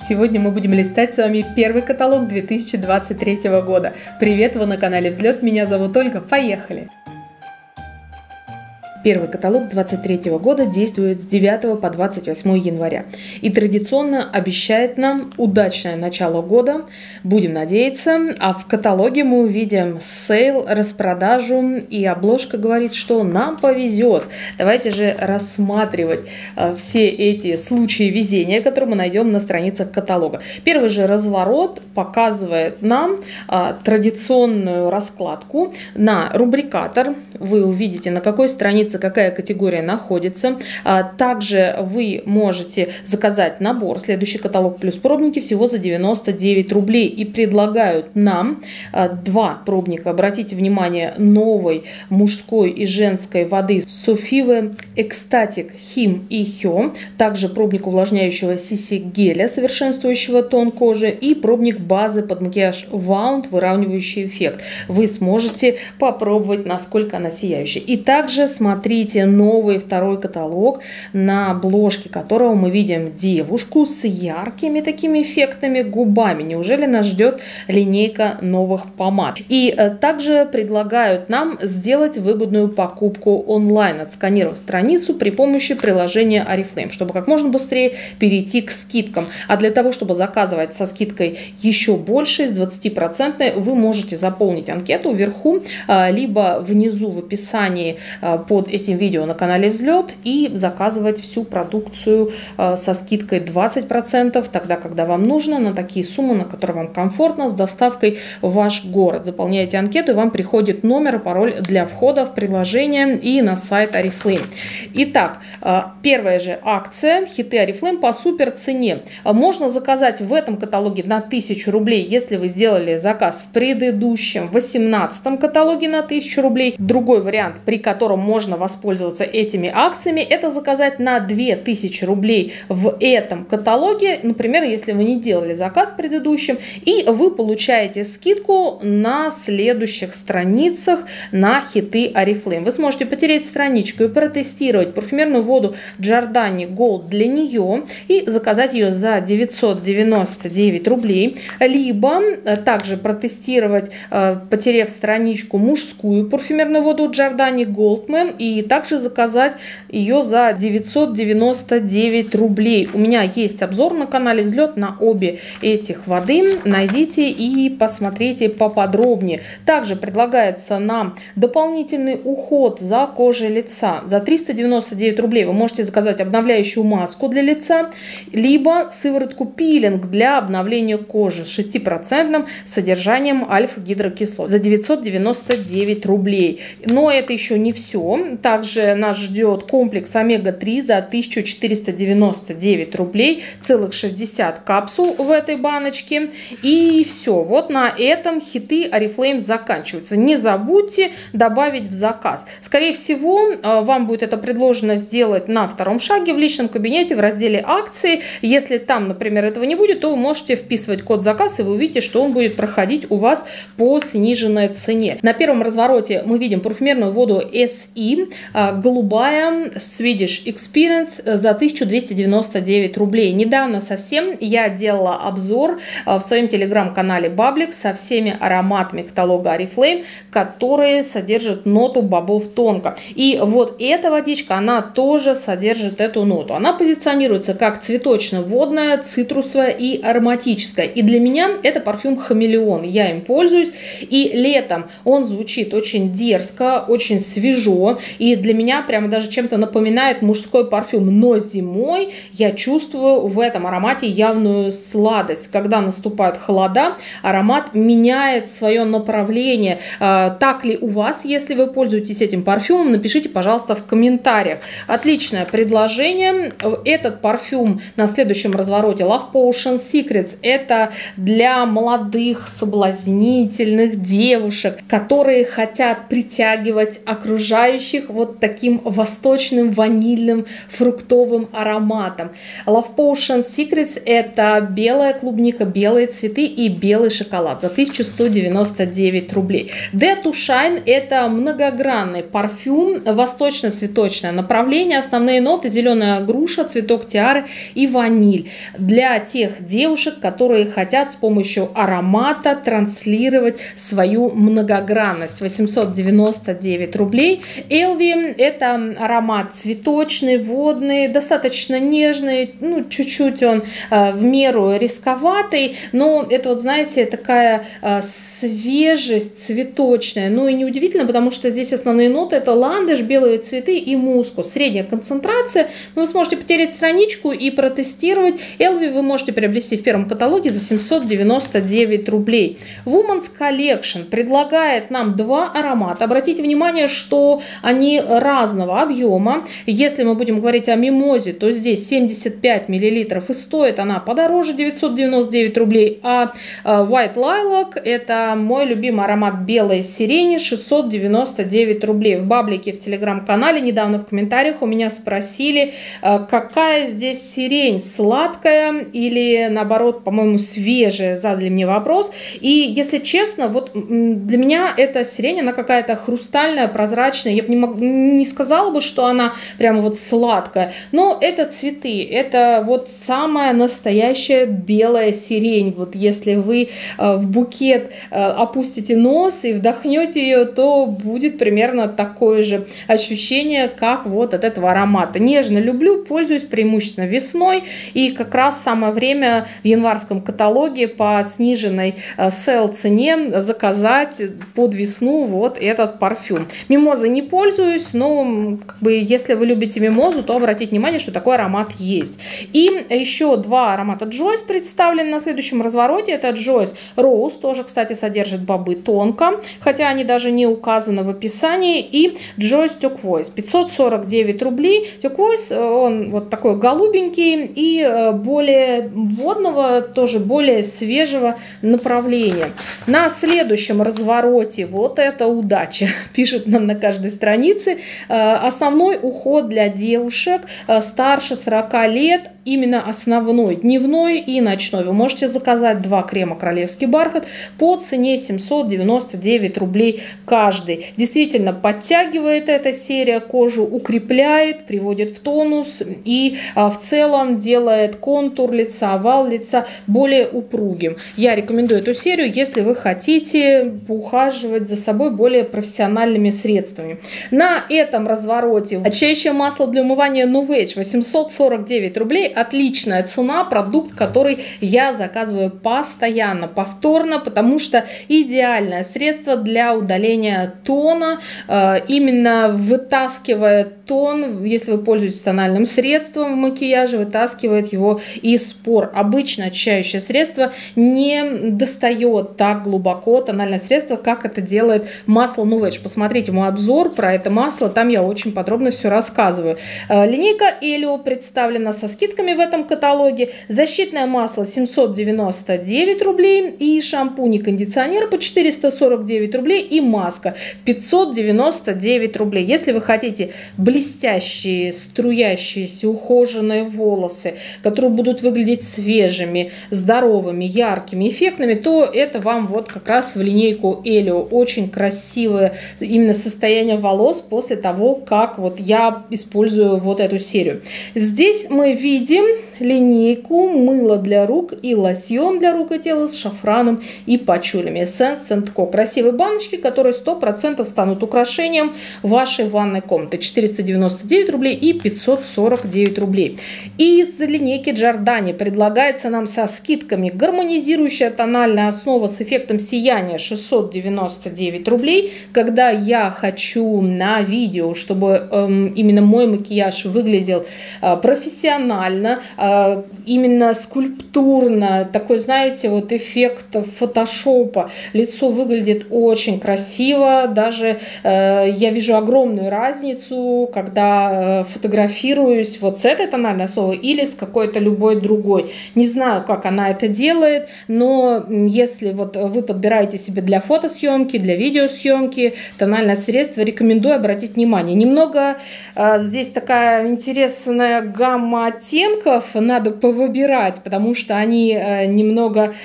Сегодня мы будем листать с вами первый каталог 2023 года. Привет, вы на канале Взлет, меня зовут Ольга, поехали! Первый каталог 2023 года действует с 9 по 28 января и традиционно обещает нам удачное начало года, будем надеяться, а в каталоге мы увидим сейл, распродажу, и обложка говорит, что нам повезет. Давайте же рассматривать все эти случаи везения, которые мы найдем на страницах каталога. Первый же разворот показывает нам традиционную раскладку на рубрикатор. Вы увидите, на какой странице какая категория находится. Также вы можете заказать набор «Следующий каталог плюс пробники» всего за 99 рублей. И предлагают нам два пробника. Обратите внимание, новой мужской и женской воды Sofivе Ecstatic Him и Хё. Также пробник увлажняющего сиси геля, совершенствующего тон кожи. И пробник базы под макияж Wound, выравнивающий эффект. Вы сможете попробовать, насколько она сияющая. И также смотрите новый второй каталог, на обложке которого мы видим девушку с яркими такими эффектными губами. Неужели нас ждет линейка новых помад? И также предлагают нам сделать выгодную покупку онлайн, отсканировав страницу при помощи приложения Oriflame, чтобы как можно быстрее перейти к скидкам. А для того, чтобы заказывать со скидкой еще больше, с 20%, вы можете заполнить анкету вверху, либо внизу в описании под этим видео на канале Взлет и заказывать всю продукцию со скидкой 20%, тогда, когда вам нужно, на такие суммы, на которые вам комфортно, с доставкой в ваш город. Заполняете анкету, и вам приходит номер и пароль для входа в приложение и на сайт Oriflame. Итак, первая же акция «Хиты Oriflame» по супер цене. Можно заказать в этом каталоге на 1000 рублей, если вы сделали заказ в предыдущем 18 каталоге на 1000 рублей. Другой вариант, при котором можно воспользоваться этими акциями, это заказать на 2000 рублей в этом каталоге, например, если вы не делали заказ в предыдущем, и вы получаете скидку на следующих страницах на хиты Oriflame. Вы сможете потереть страничку и протестировать парфюмерную воду Giordani Gold для нее и заказать ее за 999 рублей, либо также протестировать, потерев страничку, мужскую парфюмерную воду Giordani Goldman и также заказать ее за 999 рублей. У меня есть обзор на канале Взлет на обе этих воды. Найдите и посмотрите поподробнее. Также предлагается нам дополнительный уход за кожей лица. За 399 рублей вы можете заказать обновляющую маску для лица, либо сыворотку пилинг для обновления кожи с 6% содержанием альфа-гидрокислот за 999 рублей. Но это еще не все. Также нас ждет комплекс омега-3 за 1499 рублей, целых 60 капсул в этой баночке. И все. Вот на этом хиты Oriflame заканчиваются. Не забудьте добавить в заказ. Скорее всего, вам будет это предложено сделать на втором шаге в личном кабинете в разделе акции. Если там, например, этого не будет, то вы можете вписывать код заказ, и вы увидите, что он будет проходить у вас по сниженной цене. На первом развороте мы видим парфюмерную воду SE, голубая Swedish Experience за 1299 рублей. Недавно совсем я делала обзор в своем телеграм-канале Баблик со всеми ароматами каталога Oriflame, которые содержат ноту бобов тонко. И вот эта водичка, она тоже содержит эту ноту. Она позиционируется как цветочно-водная, цитрусовая и ароматическая. И для меня это парфюм хамелеон. Я им пользуюсь. И летом он звучит очень дерзко, очень свежо. И для меня прямо даже чем-то напоминает мужской парфюм. Но зимой я чувствую в этом аромате явную сладость. Когда наступают холода, аромат меняет свое направление. Так ли у вас, если вы пользуетесь этим парфюмом? Напишите, пожалуйста, в комментариях. Отличное предложение. Этот парфюм на следующем развороте Love Potion Secrets. Это для молодых, соблазнительных девушек, которые хотят притягивать окружающих обладающих вот таким восточным ванильным фруктовым ароматом. Love Potion Secrets – это белая клубника, белые цветы и белый шоколад за 1199 рублей. Dare to Shine – это многогранный парфюм, восточно-цветочное направление, основные ноты – зеленая груша, цветок тиары и ваниль. Для тех девушек, которые хотят с помощью аромата транслировать свою многогранность. 899 рублей. Elvi – это аромат цветочный, водный, достаточно нежный, ну, чуть-чуть он в меру рисковатый, но это вот, знаете, такая свежесть цветочная. Ну и неудивительно, потому что здесь основные ноты – это ландыш, белые цветы и мускус. Средняя концентрация. Вы сможете потереть страничку и протестировать. Elvi вы можете приобрести в первом каталоге за 799 рублей. Women's Collection предлагает нам два аромата. Обратите внимание, что они разного объема. Если мы будем говорить о мимозе, то здесь 75 миллилитров и стоит она подороже, 999 рублей. А White Lilac – это мой любимый аромат белой сирени, 699 рублей. В баблике, в телеграм-канале недавно в комментариях у меня спросили, какая здесь сирень, сладкая или наоборот, по-моему, свежая, задали мне вопрос. И если честно, вот для меня эта сирень, она какая-то хрустальная, прозрачная. Я бы не сказала бы, что она прямо вот сладкая, но это цветы, это вот самая настоящая белая сирень. Вот если вы в букет опустите нос и вдохнете ее, то будет примерно такое же ощущение, как вот от этого аромата. Нежно люблю, пользуюсь преимущественно весной, и как раз самое время в январском каталоге по сниженной sell цене заказать под весну вот этот парфюм. Мимозой не пользуюсь, но как бы, если вы любите мимозу, то обратите внимание, что такой аромат есть. И еще два аромата Joyce представлены на следующем развороте. Это Joyce Rose, тоже, кстати, содержит бобы тонко, хотя они даже не указаны в описании. И Joyce Turquoise, 549 рублей. Turquoise, он вот такой голубенький и более водного, тоже более свежего направления. На следующем развороте вот это удача, пишут нам на каждой странице. Основной уход для девушек старше 40 лет, именно основной, дневной и ночной. Вы можете заказать два крема «Королевский бархат» по цене 799 рублей каждый. Действительно подтягивает эта серия кожу, укрепляет, приводит в тонус и в целом делает контур лица, овал лица более упругим. Я рекомендую эту серию, если вы хотите поухаживать за собой более профессиональными средствами. На этом развороте очищающее масло для умывания Nuvage 849 рублей. Отличная цена, продукт, который я заказываю постоянно, повторно, потому что идеальное средство для удаления тона, именно вытаскивая тон, если вы пользуетесь тональным средством в макияже, вытаскивает его из пор. Обычно очищающее средство не достает так глубоко тональное средство, как это делает масло Nuvage. Посмотрите мой обзор про это масло, там я очень подробно все рассказываю. Линейка Elio представлена со скидками в этом каталоге. Защитное масло 799 рублей и шампунь и кондиционер по 449 рублей и маска 599 рублей. Если вы хотите блестящие, струящиеся, ухоженные волосы, которые будут выглядеть свежими, здоровыми, яркими, эффектными, то это вам вот как раз в линейку Elio. Очень красивое именно состояние волос после того, как вот я использую вот эту серию. Здесь мы видим линейку мыло для рук и лосьон для рук и тела с шафраном и пачулями. Essence & Co. Красивые баночки, которые 100% станут украшением вашей ванной комнаты. 499 рублей и 549 рублей. Из линейки Giordani предлагается нам со скидками гармонизирующая тональная основа с эффектом сияния 699 рублей. Когда я хочу на видео, чтобы именно мой макияж выглядел профессионально, именно скульптурно, такой, знаете, вот эффект фотошопа. Лицо выглядит очень красиво, даже я вижу огромную разницу, когда фотографируюсь вот с этой тональной основой или с какой-то любой другой. Не знаю, как она это делает, но если вот вы подбираете себе для фотосъемки, для видеосъемки тональное средство, рекомендую рекомендую обратить внимание. Немного здесь такая интересная гамма оттенков, надо повыбирать, потому что они немного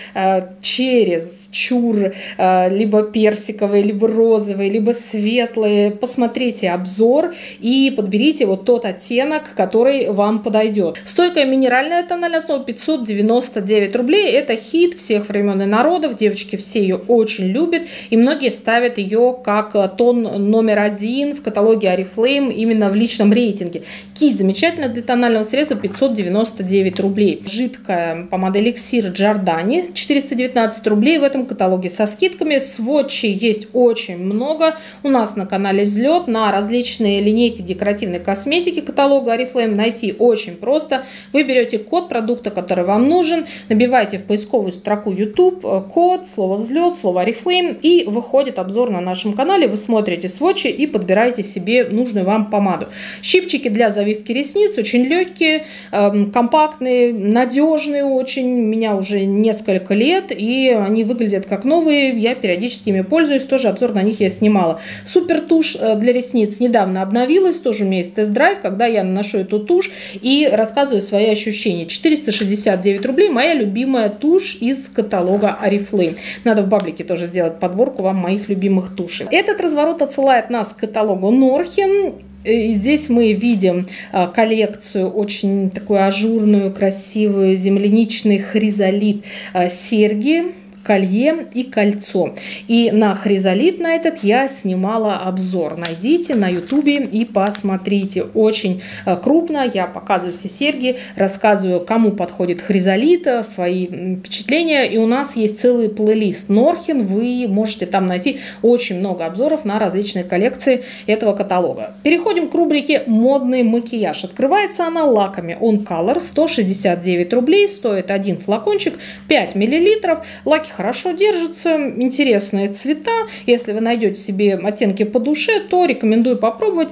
чур, либо персиковые, либо розовые, либо светлые. Посмотрите обзор и подберите вот тот оттенок, который вам подойдет. Стойкая минеральная тональная основа 599 рублей. Это хит всех времен и народов. Девочки все ее очень любят, и многие ставят ее как тон номер 1 в каталоге Oriflame именно в личном рейтинге. Кисть замечательная для тонального средства, 599 рублей. Жидкая помада эликсир Giordani 419 рублей в этом каталоге со скидками. Сводчей есть очень много. У нас на канале Взлет на различные линейки декоративной косметики каталога Oriflame найти очень просто. Вы берете код продукта, который вам нужен, набиваете в поисковую строку YouTube код, слово Взлет, слово Oriflame, и выходит обзор на нашем канале. Вы смотрите сводчи и подбираете себе нужную вам помаду. Щипчики для завивки ресниц очень легкие, компактные, надежные очень. У меня уже несколько лет, и они выглядят как новые. Я периодически ими пользуюсь, тоже обзор на них я снимала. Супер тушь для ресниц недавно обновилась, тоже у меня есть тест-драйв, когда я наношу эту тушь и рассказываю свои ощущения. 469 рублей, моя любимая тушь из каталога Oriflame. Надо в баблике тоже сделать подборку вам моих любимых тушей. Этот разворот отсылает нас к каталогу Norhen. И здесь мы видим коллекцию очень такую ажурную, красивую, земляничный хризолит, серьги, колье и кольцо. И на хризолит на этот я снимала обзор. Найдите на ютубе и посмотрите. Очень крупно я показываю все серьги, рассказываю, кому подходит хризолит, свои впечатления. И у нас есть целый плейлист Norhen. Вы можете там найти очень много обзоров на различные коллекции этого каталога. Переходим к рубрике «Модный макияж». Открывается она лаками On Color. 169 рублей. Стоит один флакончик, 5 мл. Лаки хорошо держатся, интересные цвета. Если вы найдете себе оттенки по душе, то рекомендую попробовать.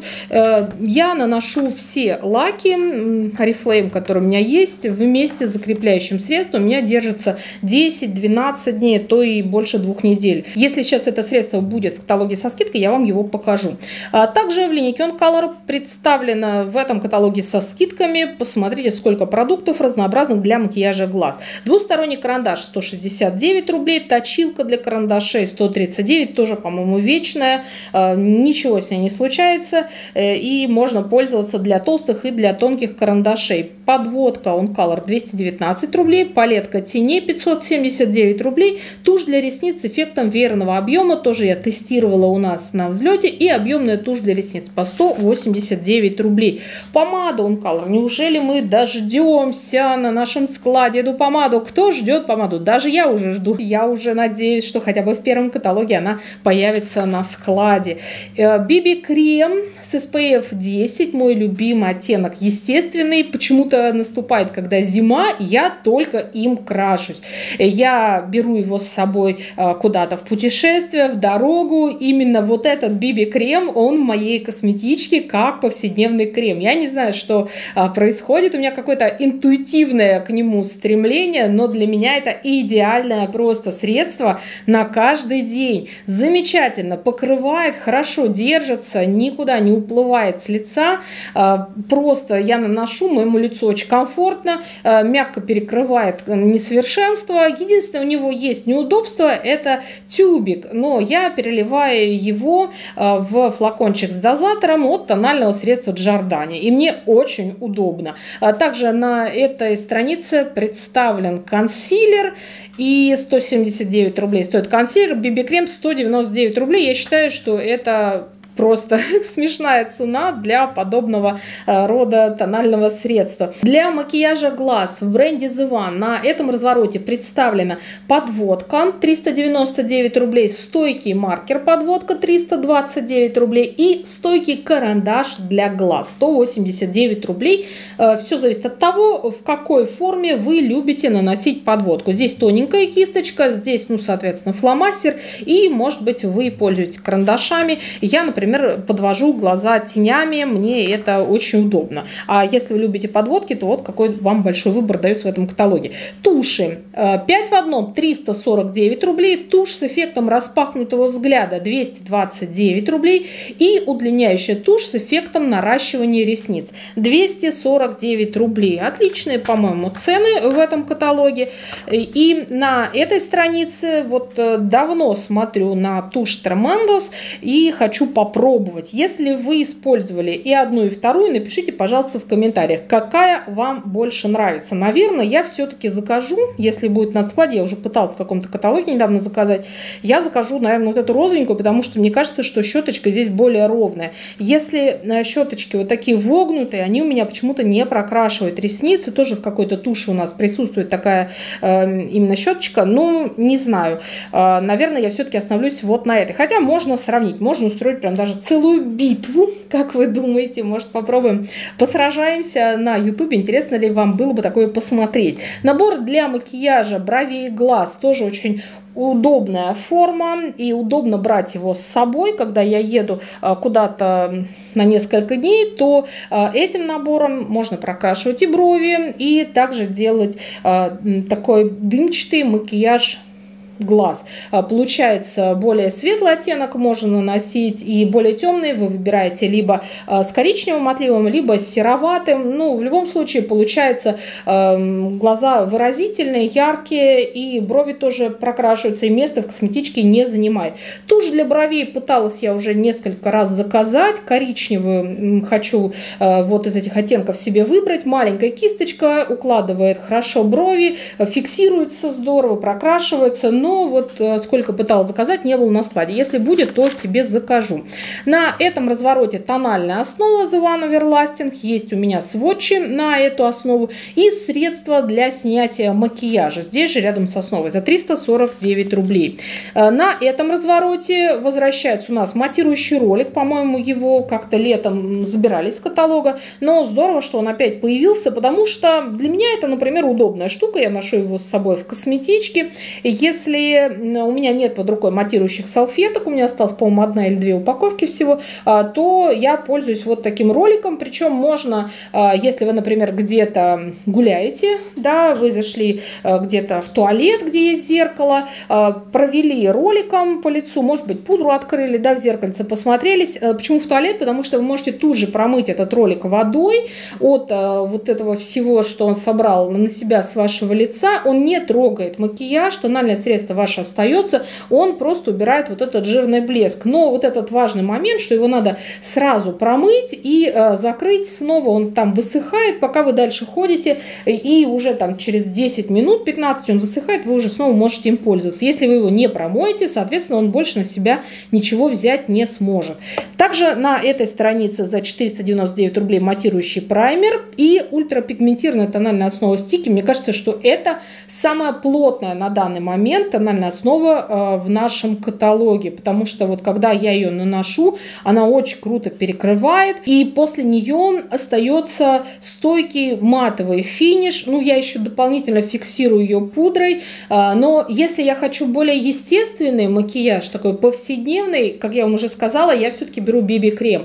Я наношу все лаки Oriflame, которые у меня есть, вместе с закрепляющим средством. У меня держится 10-12 дней, то и больше 2 недель. Если сейчас это средство будет в каталоге со скидкой, я вам его покажу. Также в линейке On Color представлено в этом каталоге со скидками. Посмотрите, сколько продуктов разнообразных для макияжа глаз. Двусторонний карандаш 169 рублей, точилка для карандашей 139, тоже, по-моему, вечная, ничего с ней не случается, и можно пользоваться для толстых и для тонких карандашей. Подводка On Color 219 рублей, палетка теней 579 рублей, тушь для ресниц с эффектом веерного объема, тоже я тестировала у нас на Взлете, и объемная тушь для ресниц по 189 рублей. Помада On Color, неужели мы дождемся на нашем складе эту помаду? Кто ждет помаду? Даже я уже жду. Я уже надеюсь, что хотя бы в первом каталоге она появится на складе. BB-крем с SPF 10, мой любимый оттенок, естественный. Почему-то наступает, когда зима, я только им крашусь. Я беру его с собой куда-то в путешествие, в дорогу. Именно вот этот BB-крем, он в моей косметичке как повседневный крем. Я не знаю, что происходит. У меня какое-то интуитивное к нему стремление, но для меня это идеальное просто средство на каждый день. Замечательно покрывает, хорошо держится, никуда не уплывает с лица. Просто я наношу, моему лицу очень комфортно, мягко перекрывает несовершенство. Единственное, у него есть неудобство, это тюбик, но я переливаю его в флакончик с дозатором от тонального средства Giordani, и мне очень удобно. Также на этой странице представлен консилер, и 179 рублей стоит консилер, BB-крем 199 рублей. Я считаю, что это просто смешная цена для подобного рода тонального средства. Для макияжа глаз в бренде The One на этом развороте представлена подводка 399 рублей, стойкий маркер подводка 329 рублей и стойкий карандаш для глаз 189 рублей. Все зависит от того, в какой форме вы любите наносить подводку. Здесь тоненькая кисточка, здесь, ну, соответственно, фломастер, и, может быть, вы пользуетесь карандашами. Я, например, например, подвожу глаза тенями, мне это очень удобно. А если вы любите подводки, то вот какой вам большой выбор дается в этом каталоге. Туши 5 в одном 349 рублей, тушь с эффектом распахнутого взгляда 229 рублей и удлиняющая тушь с эффектом наращивания ресниц 249 рублей. Отличные, по-моему, цены в этом каталоге. И на этой странице вот давно смотрю на тушь Tremendous и хочу попробовать. Если вы использовали и одну, и вторую, напишите, пожалуйста, в комментариях, какая вам больше нравится. Наверное, я все-таки закажу, если будет на складе, я уже пыталась в каком-то каталоге недавно заказать, я закажу, наверное, вот эту розовенькую, потому что мне кажется, что щеточка здесь более ровная. Если щеточки вот такие вогнутые, они у меня почему-то не прокрашивают ресницы, тоже в какой-то туши у нас присутствует такая именно щеточка, но не знаю. Наверное, я все-таки остановлюсь вот на этой. Хотя можно сравнить, можно устроить прям даже целую битву, как вы думаете, может попробуем, посражаемся на YouTube, интересно ли вам было бы такое посмотреть. Набор для макияжа бровей и глаз тоже очень удобная форма, и удобно брать его с собой, когда я еду куда-то на несколько дней, то этим набором можно прокрашивать и брови, и также делать такой дымчатый макияж глаз. Получается более светлый оттенок можно наносить, и более темный вы выбираете либо с коричневым отливом, либо с сероватым. Ну, в любом случае получается глаза выразительные, яркие, и брови тоже прокрашиваются, и место в косметичке не занимает. Тушь для бровей пыталась я уже несколько раз заказать. Коричневую хочу вот из этих оттенков себе выбрать. Маленькая кисточка укладывает хорошо брови, фиксируется здорово, прокрашивается, но вот сколько пыталась заказать, не было на складе. Если будет, то себе закажу. На этом развороте тональная основа The One Everlasting. Есть у меня сводчи на эту основу и средства для снятия макияжа. Здесь же рядом с основой за 349 рублей. На этом развороте возвращается у нас матирующий ролик. По-моему, его как-то летом забирали из каталога. Но здорово, что он опять появился, потому что для меня это, например, удобная штука. Я ношу его с собой в косметичке. Если у меня нет под рукой матирующих салфеток, у меня осталось, по-моему, 1 или 2 упаковки всего, то я пользуюсь вот таким роликом. Причем можно, если вы, например, где-то гуляете, да, вы зашли где-то в туалет, где есть зеркало, провели роликом по лицу, может быть, пудру открыли, да, в зеркальце посмотрелись. Почему в туалет? Потому что вы можете тут же промыть этот ролик водой от вот этого всего, что он собрал на себя с вашего лица. Он не трогает макияж, тональное средство ваше остается, он просто убирает вот этот жирный блеск. Но вот этот важный момент, что его надо сразу промыть и закрыть снова, он там высыхает, пока вы дальше ходите, и уже там через 10 минут, 15 он высыхает, вы уже снова можете им пользоваться. Если вы его не промоете, соответственно, он больше на себя ничего взять не сможет. Также на этой странице за 499 рублей матирующий праймер и ультрапигментированная тональная основа стики. Мне кажется, что это самая плотная на данный момент тональная основа в нашем каталоге, потому что вот когда я ее наношу, она очень круто перекрывает, и после нее остается стойкий матовый финиш. Ну, я еще дополнительно фиксирую ее пудрой, но если я хочу более естественный макияж, такой повседневный, как я вам уже сказала, я все-таки беру BB-крем.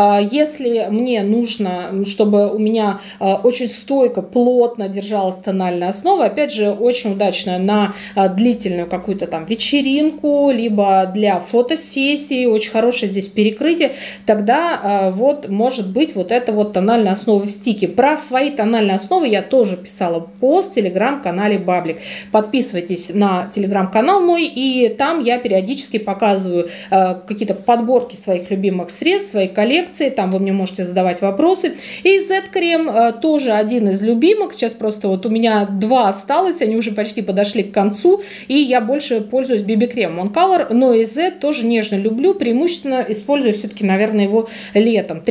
Если мне нужно, чтобы у меня очень стойко, плотно держалась тональная основа, опять же, очень удачная на длительную какую-то там вечеринку, либо для фотосессии, очень хорошее здесь перекрытие, тогда вот может быть вот эта вот тональная основа в стике. Про свои тональные основы я тоже писала пост в телеграм-канале Баблик. Подписывайтесь на телеграм-канал мой, и там я периодически показываю какие-то подборки своих любимых средств, своей коллекции, там вы мне можете задавать вопросы. И Z-крем тоже один из любимых, сейчас просто вот у меня 2 осталось, они уже почти подошли к концу, и я больше пользуюсь BB-кремом On Color, но и Z тоже нежно люблю, преимущественно использую все-таки, наверное, его летом.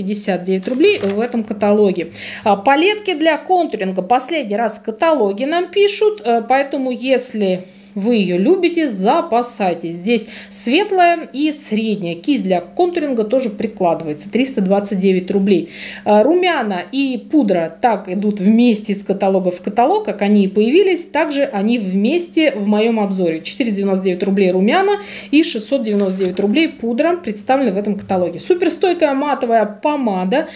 359 рублей в этом каталоге. Палетки для контуринга последний раз в каталоге нам пишут, поэтому если вы ее любите, запасайтесь. Здесь светлая и средняя. Кисть для контуринга тоже прикладывается. 329 рублей. Румяна и пудра так идут вместе из каталога в каталог, как они и появились. Также они вместе в моем обзоре. 499 рублей румяна и 699 рублей пудра представлены в этом каталоге. Суперстойкая матовая помада.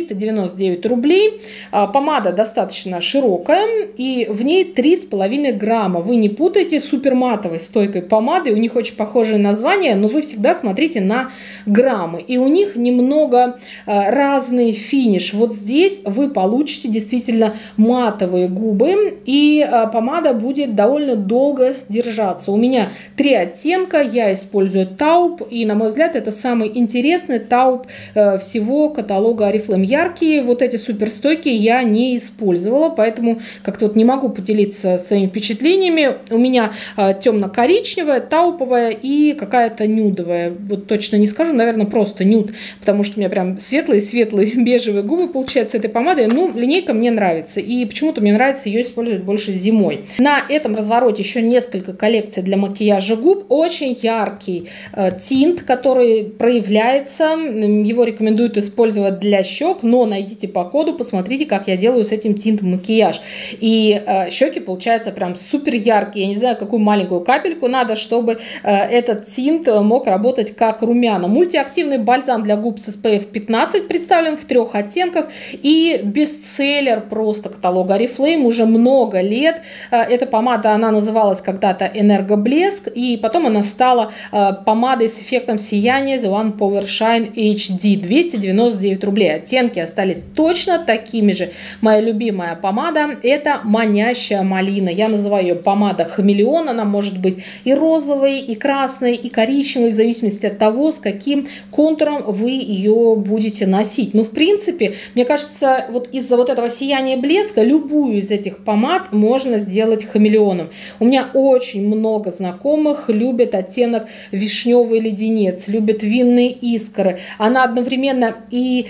399 рублей. Помада достаточно широкая и в ней 3,5 грамма. Вы не путайте с суперматовой стойкой помадой. У них очень похожее название, но вы всегда смотрите на граммы. И у них немного разный финиш. Вот здесь вы получите действительно матовые губы, и помада будет довольно долго держаться. У меня 3 оттенка, я использую тауп, и на мой взгляд это самый интересный тауп всего каталога Oriflame. Яркие вот эти суперстойкие я не использовала, поэтому как-то вот не могу поделиться своими впечатлениями. У меня темно-коричневая, тауповая и какая-то нюдовая. Вот точно не скажу, наверное, просто нюд, потому что у меня прям светлые-светлые бежевые губы получаются этой помадой. Ну, линейка мне нравится, и почему-то мне нравится ее использовать больше зимой. На этом развороте еще несколько коллекций для макияжа губ. Очень яркий тинт, который проявляется. Его рекомендуют использовать для щек, но найдите по коду, посмотрите, как я делаю с этим тинтом макияж. И щеки получаются прям супер яркие. Я не знаю, какую маленькую капельку надо, чтобы этот тинт мог работать как румяна. Мультиактивный бальзам для губ с SPF 15 представлен в 3 оттенках. И бестселлер просто каталога Oriflame уже много лет. Эта помада, она называлась когда-то Энергоблеск, и потом она стала помадой с эффектом сияния The One Power Shine HD. 299 рублей. Оттенки остались точно такими же. Моя любимая помада — это манящая малина. Я называю ее помада хамелеон. Она может быть и розовой, и красной, и коричневой, в зависимости от того, с каким контуром вы ее будете носить. Ну, в принципе, мне кажется, вот из-за вот этого сияния блеска любую из этих помад можно сделать хамелеоном. У меня очень много знакомых любят оттенок вишневый леденец, любят винные искры. Она одновременно и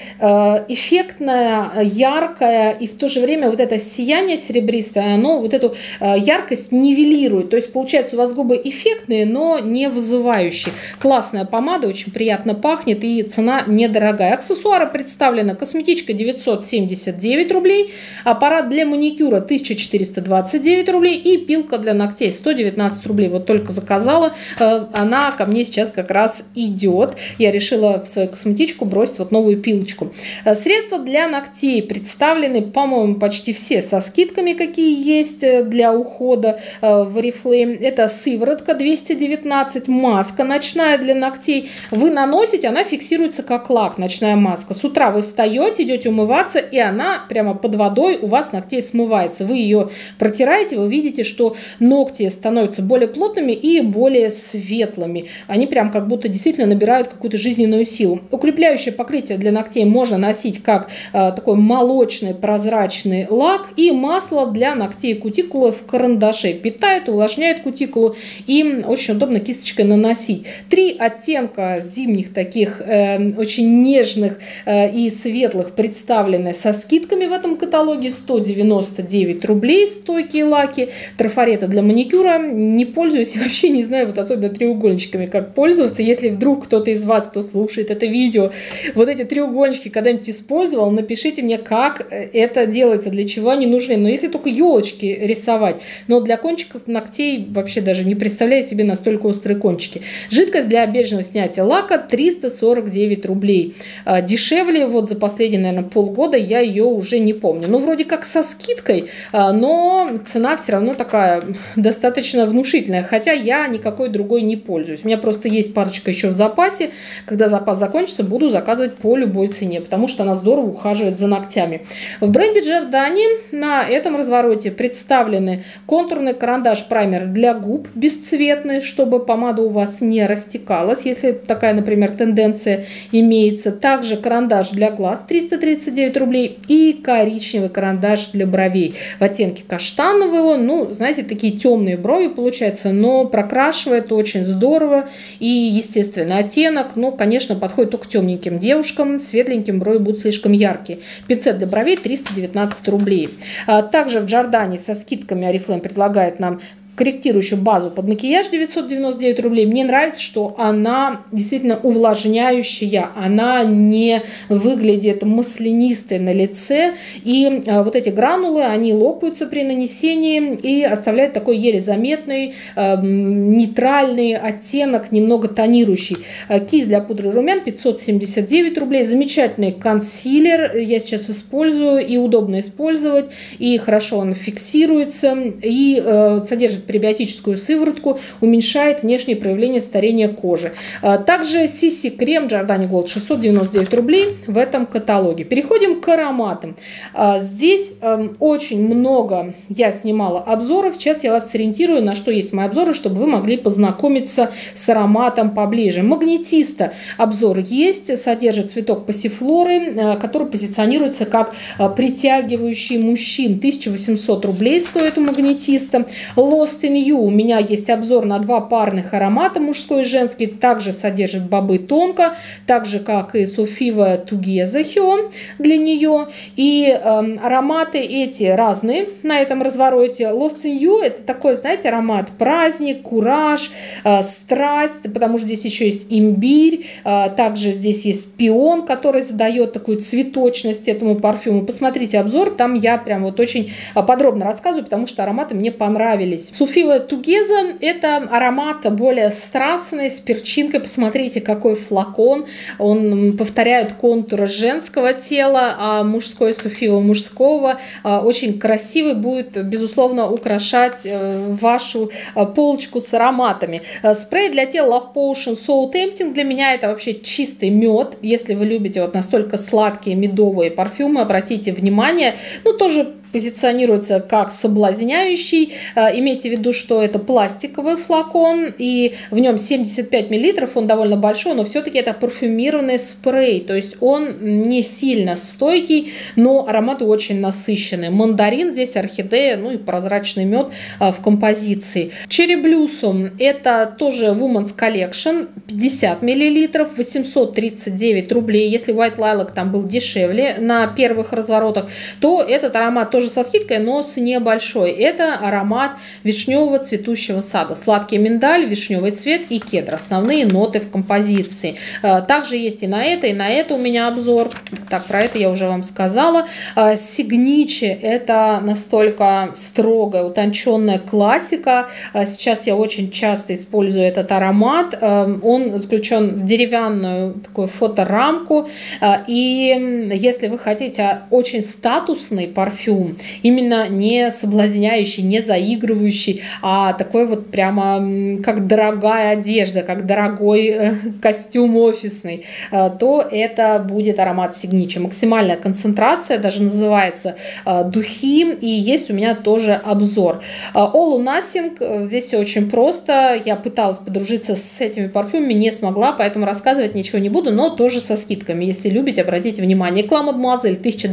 эффектная, яркая, и в то же время вот это сияние серебристое, оно вот эту яркость нивелирует. То есть получается у вас губы эффектные, но не вызывающие. Классная помада, очень приятно пахнет, и цена недорогая. Аксессуары представлены: косметичка 979 рублей, аппарат для маникюра 1429 рублей и пилка для ногтей 119 рублей. Вот только заказала, она ко мне сейчас как раз идет. Я решила в свою косметичку бросить вот новую пилочку. Средства для ногтей представлены, по-моему, почти все со скидками, какие есть для ухода в Oriflame. Это сыворотка 219, маска ночная для ногтей. Вы наносите, она фиксируется как лак, ночная маска. С утра вы встаете, идете умываться, и она прямо под водой у вас ногтей смывается. Вы ее протираете, вы видите, что ногти становятся более плотными и более светлыми. Они прям как будто действительно набирают какую-то жизненную силу. Укрепляющее покрытие для ногтей можно носить как такой молочный прозрачный лак, и масло для ногтей и кутикулы в карандаше. Питает, увлажняет кутикулу, и очень удобно кисточкой наносить. 3 оттенка зимних таких очень нежных и светлых представлены со скидками в этом каталоге. 199 рублей стойкие лаки. Трафареты для маникюра. Не пользуюсь и вообще не знаю, вот особенно треугольничками, как пользоваться. Если вдруг кто-то из вас, кто слушает это видео, вот эти треугольнички когда-нибудь использовал, напишите мне, как это делается, для чего они нужны. Но если только елочки рисовать, но для кончиков ногтей вообще даже не представляю себе настолько острые кончики. Жидкость для бережного снятия лака 349 рублей. Дешевле вот за последние, наверное, полгода я ее уже не помню. Ну, вроде как со скидкой, но цена все равно такая достаточно внушительная, хотя я никакой другой не пользуюсь. У меня просто есть парочка еще в запасе. Когда запас закончится, буду заказывать по любой цене, потому что она здорово ухаживает за ногтями. В бренде Giordani на этом развороте представлены контурный карандаш-праймер для губ бесцветный, чтобы помада у вас не растекалась, если такая, например, тенденция имеется. Также карандаш для глаз 339 рублей и коричневый карандаш для бровей в оттенке каштанового. Ну, знаете, такие темные брови получаются, но прокрашивает очень здорово. И естественный оттенок, ну, конечно, подходит только темненьким девушкам, светленьким брови будут слишком яркие. Пинцет для бровей 319 рублей. Также в Giordani со скидками Oriflame предлагает нам корректирующую базу под макияж 999 рублей. Мне нравится, что она действительно увлажняющая, она не выглядит маслянистой на лице, и вот эти гранулы, они лопаются при нанесении и оставляют такой еле заметный нейтральный оттенок, немного тонирующий. Кисть для пудры румян 579 рублей. Замечательный консилер, я сейчас использую, и удобно использовать, и хорошо он фиксируется, и содержит пребиотическую сыворотку, уменьшает внешние проявления старения кожи. Также CC крем Giordani Gold 699 рублей в этом каталоге. Переходим к ароматам. Здесь очень много я снимала обзоров. Сейчас я вас сориентирую, на что есть мои обзоры, чтобы вы могли познакомиться с ароматом поближе. Магнетиста обзор есть, содержит цветок пассифлоры, который позиционируется как притягивающий мужчин. 1800 рублей стоит у Магнетиста. Lost in You. У меня есть обзор на 2 парных аромата, мужской и женский. Также содержит бобы тонко, так же как и Sofia Together для нее. И ароматы эти разные на этом развороте. Lost in You — это такой, знаете, аромат праздник, кураж, страсть, потому что здесь еще есть имбирь, также здесь есть пион, который задает такую цветочность этому парфюму. Посмотрите обзор, там я прям вот очень подробно рассказываю, потому что ароматы мне понравились. Sofia Together — это аромат более страстный, с перчинкой. Посмотрите, какой флакон. Он повторяет контуры женского тела, а мужской Sofia мужского. Очень красивый, будет, безусловно, украшать вашу полочку с ароматами. Спрей для тела Love Potion Soul Tempting. Для меня это вообще чистый мед. Если вы любите вот настолько сладкие медовые парфюмы, обратите внимание. Ну, тоже позиционируется как соблазняющий. Имейте в виду, что это пластиковый флакон, и в нем 75 мл, он довольно большой, но все-таки это парфюмированный спрей, то есть он не сильно стойкий, но ароматы очень насыщенные. Мандарин, здесь орхидея, ну и прозрачный мед в композиции. Cherry Blossom — это тоже Women's Collection, 50 мл, 839 рублей. Если White Lilac там был дешевле на первых разворотах, то этот аромат тоже со скидкой, но с небольшой. Это аромат вишневого цветущего сада. Сладкий миндаль, вишневый цвет и кедр. Основные ноты в композиции. Также есть и на это у меня обзор. Так, про это я уже вам сказала. Signature — это настолько строгая, утонченная классика. Сейчас я очень часто использую этот аромат. Он заключен в деревянную такую фоторамку. И если вы хотите очень статусный парфюм, именно не соблазняющий, не заигрывающий, а такой вот прямо как дорогая одежда, как дорогой костюм офисный, то это будет аромат Signature. Максимальная концентрация, даже называется духи, и есть у меня тоже обзор. All or Nothing, здесь все очень просто. Я пыталась подружиться с этими парфюмами, не смогла, поэтому рассказывать ничего не буду, но тоже со скидками. Если любите, обратите внимание. Eclat Mademoiselle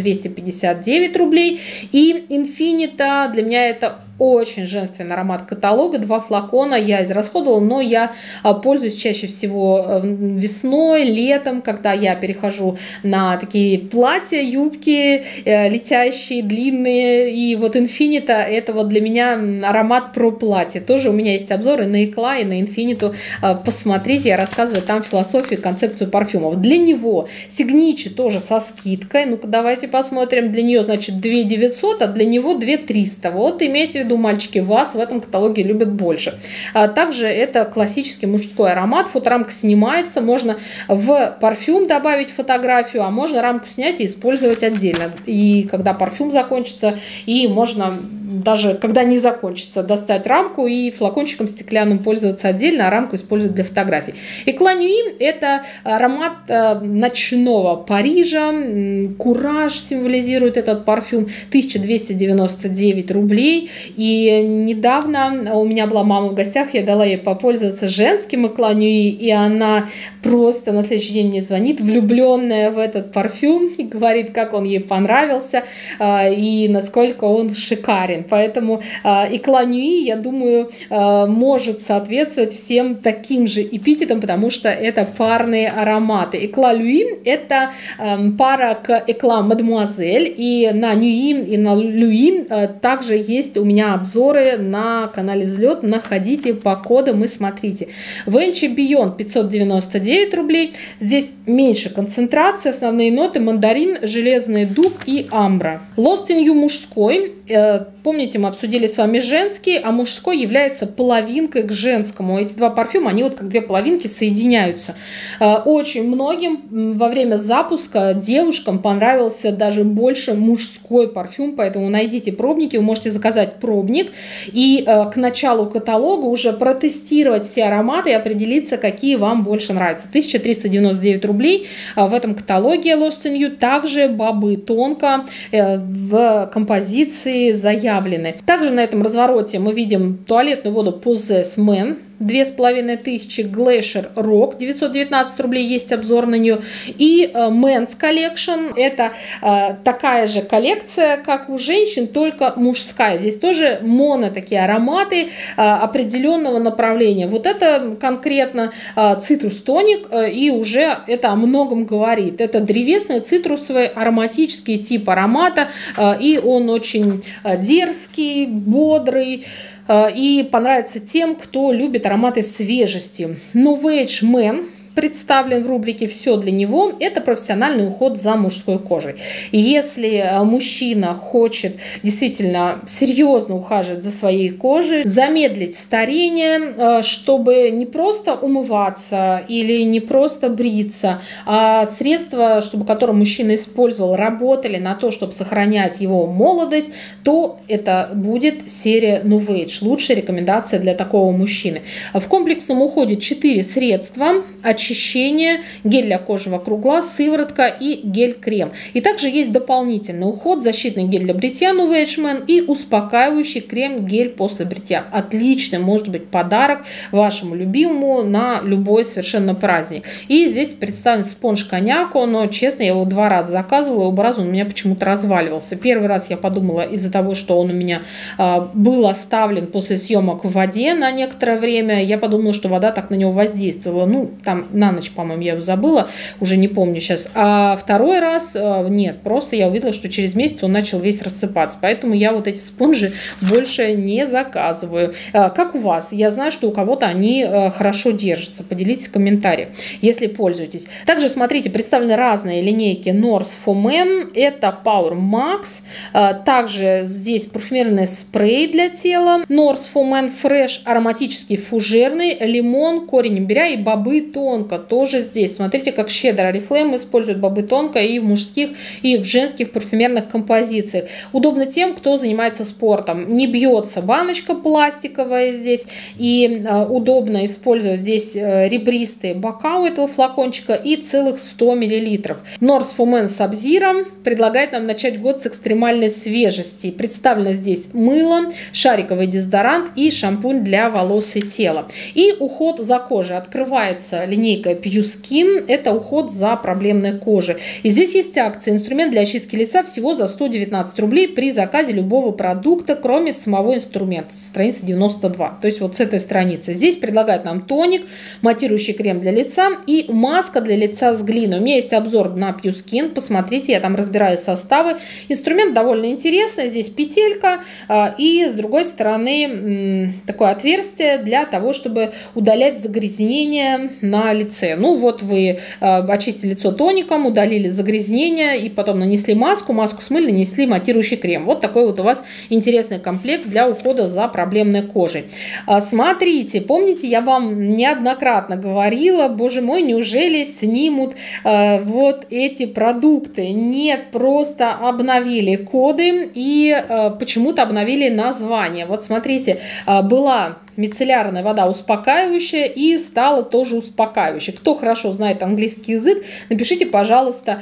1259 рублей. И Infinita, для меня это очень женственный аромат каталога. 2 флакона я израсходовала, но я пользуюсь чаще всего весной, летом, когда я перехожу на такие платья, юбки, летящие, длинные. И вот Infinita — это вот для меня аромат про платье. Тоже у меня есть обзоры на Eclat и на Infinita. Посмотрите, я рассказываю там философию, концепцию парфюмов. Для него Signature тоже со скидкой. Ну-ка, давайте посмотрим. Для нее, значит, 2900, а для него 2300. Вот, имейте в виду, мальчики, вас в этом каталоге любят больше. Также это классический мужской аромат. Фоторамка снимается. Можно в парфюм добавить фотографию, а можно рамку снять и использовать отдельно. И когда парфюм закончится, и можно даже, когда не закончится, достать рамку и флакончиком стеклянным пользоваться отдельно, а рамку использовать для фотографий. Eclat Nuit — это аромат ночного Парижа. Кураж символизирует этот парфюм. 1299 рублей. И недавно у меня была мама в гостях, я дала ей попользоваться женским Eclat Nuit, и она просто на следующий день мне звонит, влюбленная в этот парфюм, и говорит, как он ей понравился и насколько он шикарен. Поэтому Eclat Nuit, я думаю, может соответствовать всем таким же эпитетам, потому что это парные ароматы. Eclat Nuit – это пара к Eclat Mademoiselle, и на Nuit и на Louis также есть у меня обзоры на канале Взлет. Находите по кодам и смотрите. Venture Beyond 599 рублей. Здесь меньше концентрации, основные ноты: мандарин, железный дуб и амбра. Lost in You мужской. Помните, мы обсудили с вами женский, а мужской является половинкой к женскому. Эти два парфюма, они вот как две половинки соединяются. Очень многим во время запуска девушкам понравился даже больше мужской парфюм, поэтому найдите пробники, вы можете заказать пробник и к началу каталога уже протестировать все ароматы и определиться, какие вам больше нравятся. 1399 рублей в этом каталоге Lost in You. Также бобы тонко в композиции заявлены. Также на этом развороте мы видим туалетную воду Possess Man 2500, Glacier Rock 919 рублей, есть обзор на нее, и Men's Collection, это такая же коллекция, как у женщин, только мужская. Здесь тоже моно такие ароматы определенного направления. Вот это конкретно цитрус тоник, и уже это о многом говорит. Это древесный, цитрусовый, ароматический тип аромата, и он очень дерзкий, бодрый, и понравится тем, кто любит ароматы свежести. Новейдж Man представлен в рубрике «Все для него». Это профессиональный уход за мужской кожей. И если мужчина хочет действительно серьезно ухаживать за своей кожей, замедлить старение, чтобы не просто умываться или не просто бриться, а средства, которые мужчина использовал, работали на то, чтобы сохранять его молодость, то это будет серия Novage. Лучшая рекомендация для такого мужчины. В комплексном уходе 4 средства: очищение, гель для кожи вокруг глаз, сыворотка и гель-крем. И также есть дополнительный уход: защитный гель для бритья Novage Man и успокаивающий крем-гель после бритья. Отличный может быть подарок вашему любимому на любой совершенно праздник. И здесь представлен спонж коньяку, но, честно, я его 2 раза заказывала, и оба раза он у меня почему-то разваливался. Первый раз я подумала, из-за того, что он у меня был оставлен после съемок в воде на некоторое время, я подумала, что вода так на него воздействовала. Ну, там на ночь, по-моему, я его забыла, уже не помню сейчас. А второй раз нет, просто я увидела, что через месяц он начал весь рассыпаться. Поэтому я вот эти спонжи больше не заказываю. Как у вас? Я знаю, что у кого-то они хорошо держатся. Поделитесь в комментариях, если пользуетесь. Также, смотрите, представлены разные линейки North for Men. Это Power Max. Также здесь парфюмерный спрей для тела North for Men Fresh, ароматический фужерный, лимон, корень имбиря и бобы тонко. Тоже здесь. Смотрите, как щедро Oriflame использует бобы тонко и в мужских, и в женских парфюмерных композициях. Удобно тем, кто занимается спортом. Не бьется баночка пластиковая здесь. И удобно использовать здесь ребристые бока у этого флакончика и целых 100 мл. North for Men Sub-Zero предлагает нам начать год с экстремальной свежести. Представлено здесь мыло, шариковый дезодорант и шампунь для волос и тела. И уход за кожей. Открывается линейка Pure Skin. Это уход за проблемной кожей. И здесь есть акция. Инструмент для очистки лица всего за 119 рублей при заказе любого продукта, кроме самого инструмента. Страница 92. То есть вот с этой страницы. Здесь предлагают нам тоник, матирующий крем для лица и маска для лица с глиной. У меня есть обзор на Pure Skin. Посмотрите, я там разбираю составы. Инструмент довольно интересный. Здесь петелька и с другой стороны такое отверстие для того, чтобы удалять загрязнения на лице. Ну вот вы очистили лицо тоником, удалили загрязнения и потом нанесли маску смыли, нанесли матирующий крем. Вот такой вот у вас интересный комплект для ухода за проблемной кожей. Смотрите, помните, я вам неоднократно говорила, боже мой, неужели снимут вот эти продукты? Нет, просто обновили коды и почему-то обновили название. Вот смотрите, была Мицеллярная вода успокаивающая и стала тоже успокаивающей. Кто хорошо знает английский язык, напишите, пожалуйста,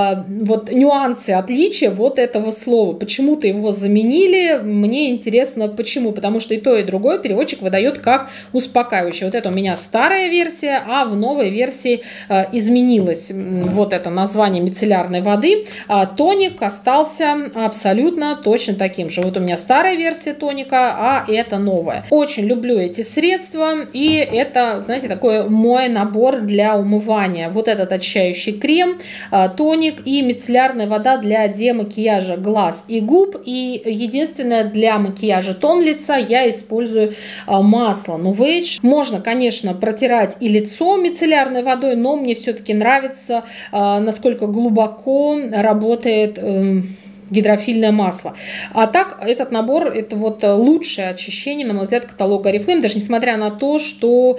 вот нюансы отличия вот этого слова. Почему-то его заменили. Мне интересно, почему. Потому что и то, и другое переводчик выдает как успокаивающее. Вот это у меня старая версия, а в новой версии изменилось вот это название мицеллярной воды. Тоник остался абсолютно точно таким же. Вот у меня старая версия тоника, а это новая. Очень люблю эти средства, и это, знаете, такой мой набор для умывания. Вот этот очищающий крем, тоник и мицеллярная вода для демакияжа глаз и губ. И единственное, для макияжа тон лица я использую масло Nuvage. Можно, конечно, протирать и лицо мицеллярной водой, но мне все-таки нравится, насколько глубоко работает гидрофильное масло. А так, этот набор, это вот лучшее очищение, на мой взгляд, каталога Oriflame, даже несмотря на то, что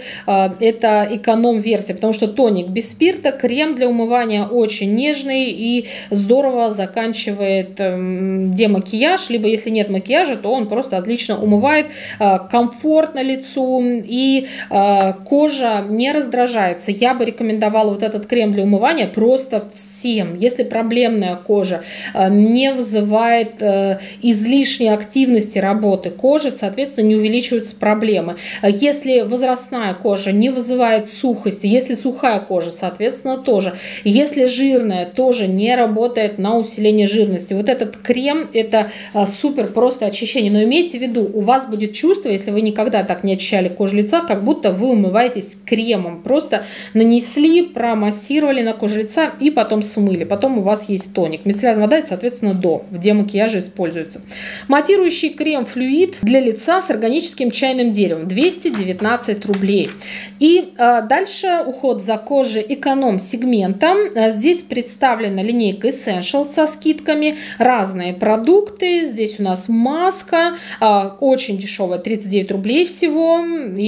это эконом-версия, потому что тоник без спирта, крем для умывания очень нежный и здорово заканчивает демакияж, либо если нет макияжа, то он просто отлично умывает, комфортно лицу, и кожа не раздражается. Я бы рекомендовала вот этот крем для умывания просто всем. Если проблемная кожа не вызывает излишней активности работы кожи, соответственно, не увеличиваются проблемы. Если возрастная кожа не вызывает сухости, если сухая кожа, соответственно, тоже. Если жирная, тоже не работает на усиление жирности. Вот этот крем – это супер просто очищение. Но имейте в виду, у вас будет чувство, если вы никогда так не очищали кожу лица, как будто вы умываетесь кремом. Просто нанесли, промассировали на кожу лица и потом смыли. Потом у вас есть тоник. Мицеллярная вода – это, соответственно, в демакияже используется. Матирующий крем флюид для лица с органическим чайным деревом 219 рублей. И дальше уход за кожей эконом-сегмента. Здесь представлена линейка Essential со скидками, разные продукты. Здесь у нас маска, очень дешевая, 39 рублей всего.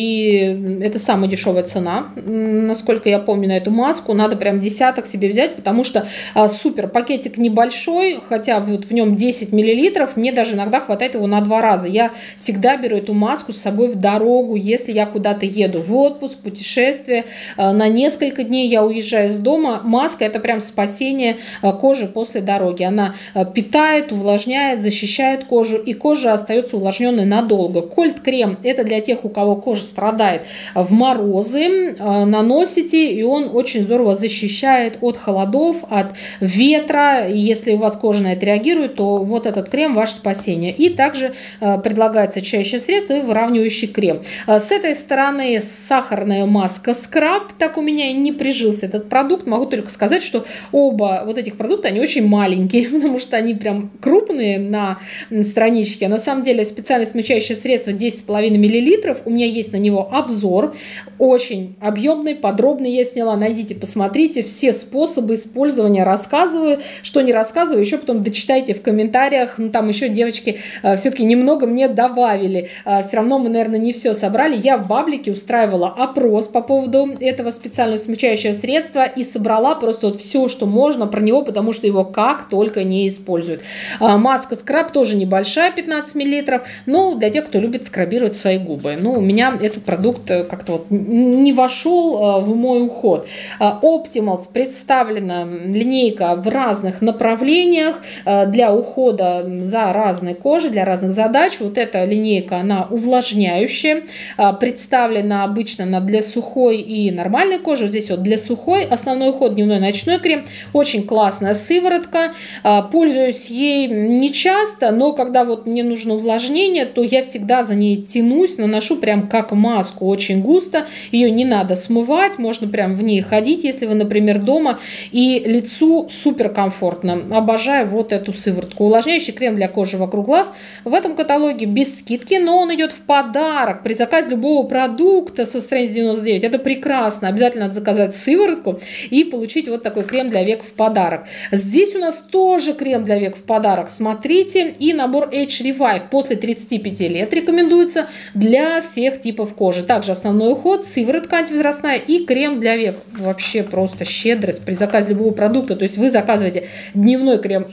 И это самая дешевая цена, насколько я помню, на эту маску. Надо прям десяток себе взять, потому что супер, пакетик небольшой, хотя вот в нем 10 миллилитров, мне даже иногда хватает его на 2 раза. Я всегда беру эту маску с собой в дорогу, если я куда-то еду в отпуск, путешествие, на несколько дней я уезжаю из дома. Маска – это прям спасение кожи после дороги. Она питает, увлажняет, защищает кожу, и кожа остается увлажненной надолго. Кольт-крем – это для тех, у кого кожа страдает в морозы. Наносите, и он очень здорово защищает от холодов, от ветра. И если у вас кожа на это реагирует, то вот этот крем – ваше спасение. И также предлагается очищающее средство и выравнивающий крем. С этой стороны сахарная маска скраб. Так у меня и не прижился этот продукт. Могу только сказать, что оба вот этих продукта, они очень маленькие, потому что они прям крупные на страничке. А на самом деле специальное смягчающее средство 10,5 мл. У меня есть на него обзор. Очень объемный, подробный я сняла. Найдите, посмотрите. Все способы использования рассказываю. Что не рассказываю, еще потом дочитайте в комментариях. Ну, там еще девочки все-таки немного мне добавили. Все равно мы, наверное, не все собрали. Я в Баблике устраивала опрос по поводу этого специального смягчающего средства и собрала просто вот все, что можно про него, потому что его как только не используют. Маска скраб тоже небольшая, 15 мл, но для тех, кто любит скрабировать свои губы. Ну, у меня этот продукт как-то вот не вошел в мой уход. Optimals представлена линейка в разных направлениях для ухода за разной кожей, для разных задач. Вот эта линейка, она увлажняющая, представлена обычно для сухой и нормальной кожи. Вот здесь вот для сухой основной уход, дневной, ночной крем. Очень классная сыворотка. Пользуюсь ей не часто, но когда вот мне нужно увлажнение, то я всегда за ней тянусь, наношу прям как маску, очень густо. Ее не надо смывать, можно прям в ней ходить, если вы, например, дома, и лицу супер комфортно. Обожаю вот эту сыворотку. Увлажняющий крем для кожи вокруг глаз в этом каталоге без скидки, но он идет в подарок при заказе любого продукта со страницы 99. Это прекрасно. Обязательно надо заказать сыворотку и получить вот такой крем для век в подарок. Здесь у нас тоже крем для век в подарок. Смотрите, и набор Age Revive после 35 лет рекомендуется для всех типов кожи. Также основной уход, сыворотка антивозрастная и крем для век. Вообще просто щедрость при заказе любого продукта. То есть вы заказываете дневной крем и ночной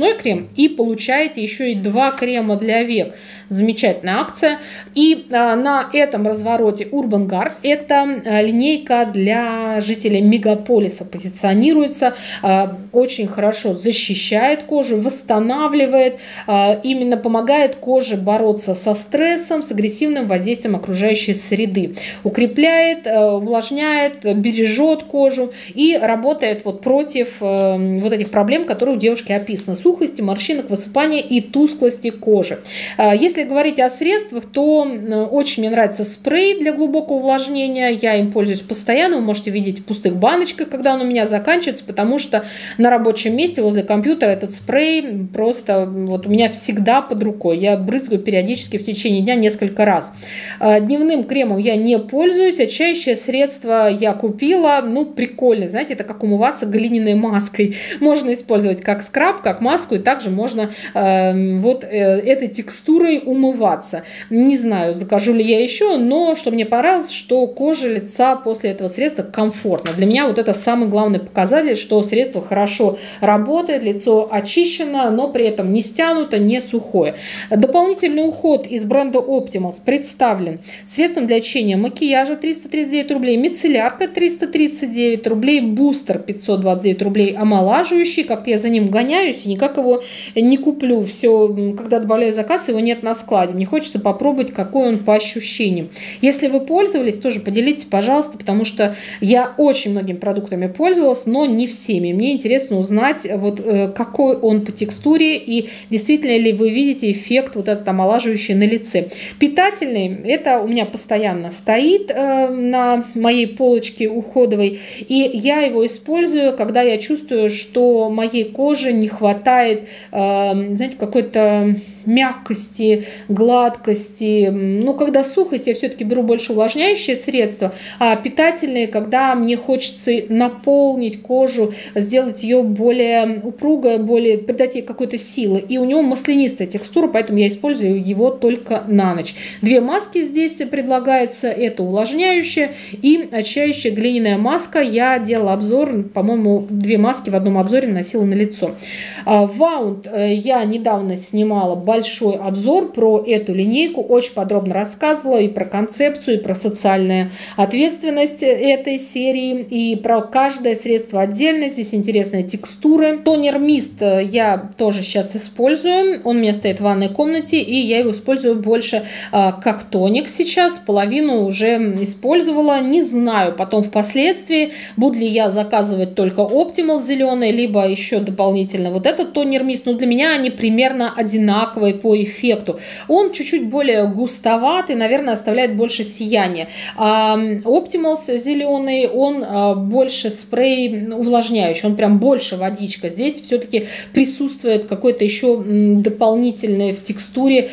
основной крем и получаете еще и 2 крема для век. Замечательная акция. И на этом развороте Urban Guard – это линейка для жителей мегаполиса, позиционируется, очень хорошо защищает кожу, восстанавливает, именно помогает коже бороться со стрессом, с агрессивным воздействием окружающей среды, укрепляет, увлажняет, бережет кожу и работает вот против вот этих проблем, которые у девушки описаны: сухости, морщинок, высыпания и тусклости кожи. Если говорить о средствах, то очень мне нравится спрей для глубокого увлажнения. Я им пользуюсь постоянно. Вы можете видеть в пустых баночках, когда он у меня заканчивается, потому что на рабочем месте возле компьютера этот спрей просто вот у меня всегда под рукой. Я брызгаю периодически в течение дня несколько раз. Дневным кремом я не пользуюсь. Очищающее средство я купила. Ну, прикольно. Знаете, это как умываться глиняной маской. Можно использовать как скраб, как маску, и также можно этой текстурой умываться. Не знаю, закажу ли я еще, но что мне понравилось, что кожа лица после этого средства комфортна. Для меня вот это самый главный показатель, что средство хорошо работает, лицо очищено, но при этом не стянуто, не сухое. Дополнительный уход из бренда Optimals представлен средством для очищения макияжа 339 рублей, мицеллярка 339 рублей, бустер 529 рублей, омолаживающий. Как-то я за ним гоняюсь и никак его не куплю. Все, когда добавляю заказ, его нет на складе. Мне хочется попробовать, какой он по ощущениям. Если вы пользовались, тоже поделитесь, пожалуйста, потому что я очень многими продуктами пользовалась, но не всеми. Мне интересно узнать, вот какой он по текстуре и действительно ли вы видите эффект вот этот омолаживающий на лице. Питательный, это у меня постоянно стоит на моей полочке уходовой, и я его использую, когда я чувствую, что моей коже не хватает, знаете, какой-то мягкости, гладкости. Ну, когда сухость, я все-таки беру больше увлажняющие средства, а питательные, когда мне хочется наполнить кожу, сделать ее более упругой, придать ей какой-то силы. И у него маслянистая текстура, поэтому я использую его только на ночь. 2 маски здесь предлагается. Это увлажняющая и очищающая глиняная маска. Я делала обзор, по-моему, 2 маски в одном обзоре носила на лицо. Ваунд я недавно снимала большой обзор про эту линейку, очень подробно рассказывала и про концепцию, и про социальную ответственность этой серии, и про каждое средство отдельно. Здесь интересные текстуры. Тонер Мист я тоже сейчас использую. Он у меня стоит в ванной комнате, и я его использую больше как тоник сейчас. Половину уже использовала. Не знаю потом впоследствии, буду ли я заказывать только Optimal зеленый, либо еще дополнительно вот этот Тонер Мист. Но для меня они примерно одинаковые по эффекту. Он чуть-чуть более густоватый, наверное, оставляет больше сияния. Optimals зеленый, он больше спрей увлажняющий, он прям больше водичка. Здесь все-таки присутствует какое-то еще дополнительное в текстуре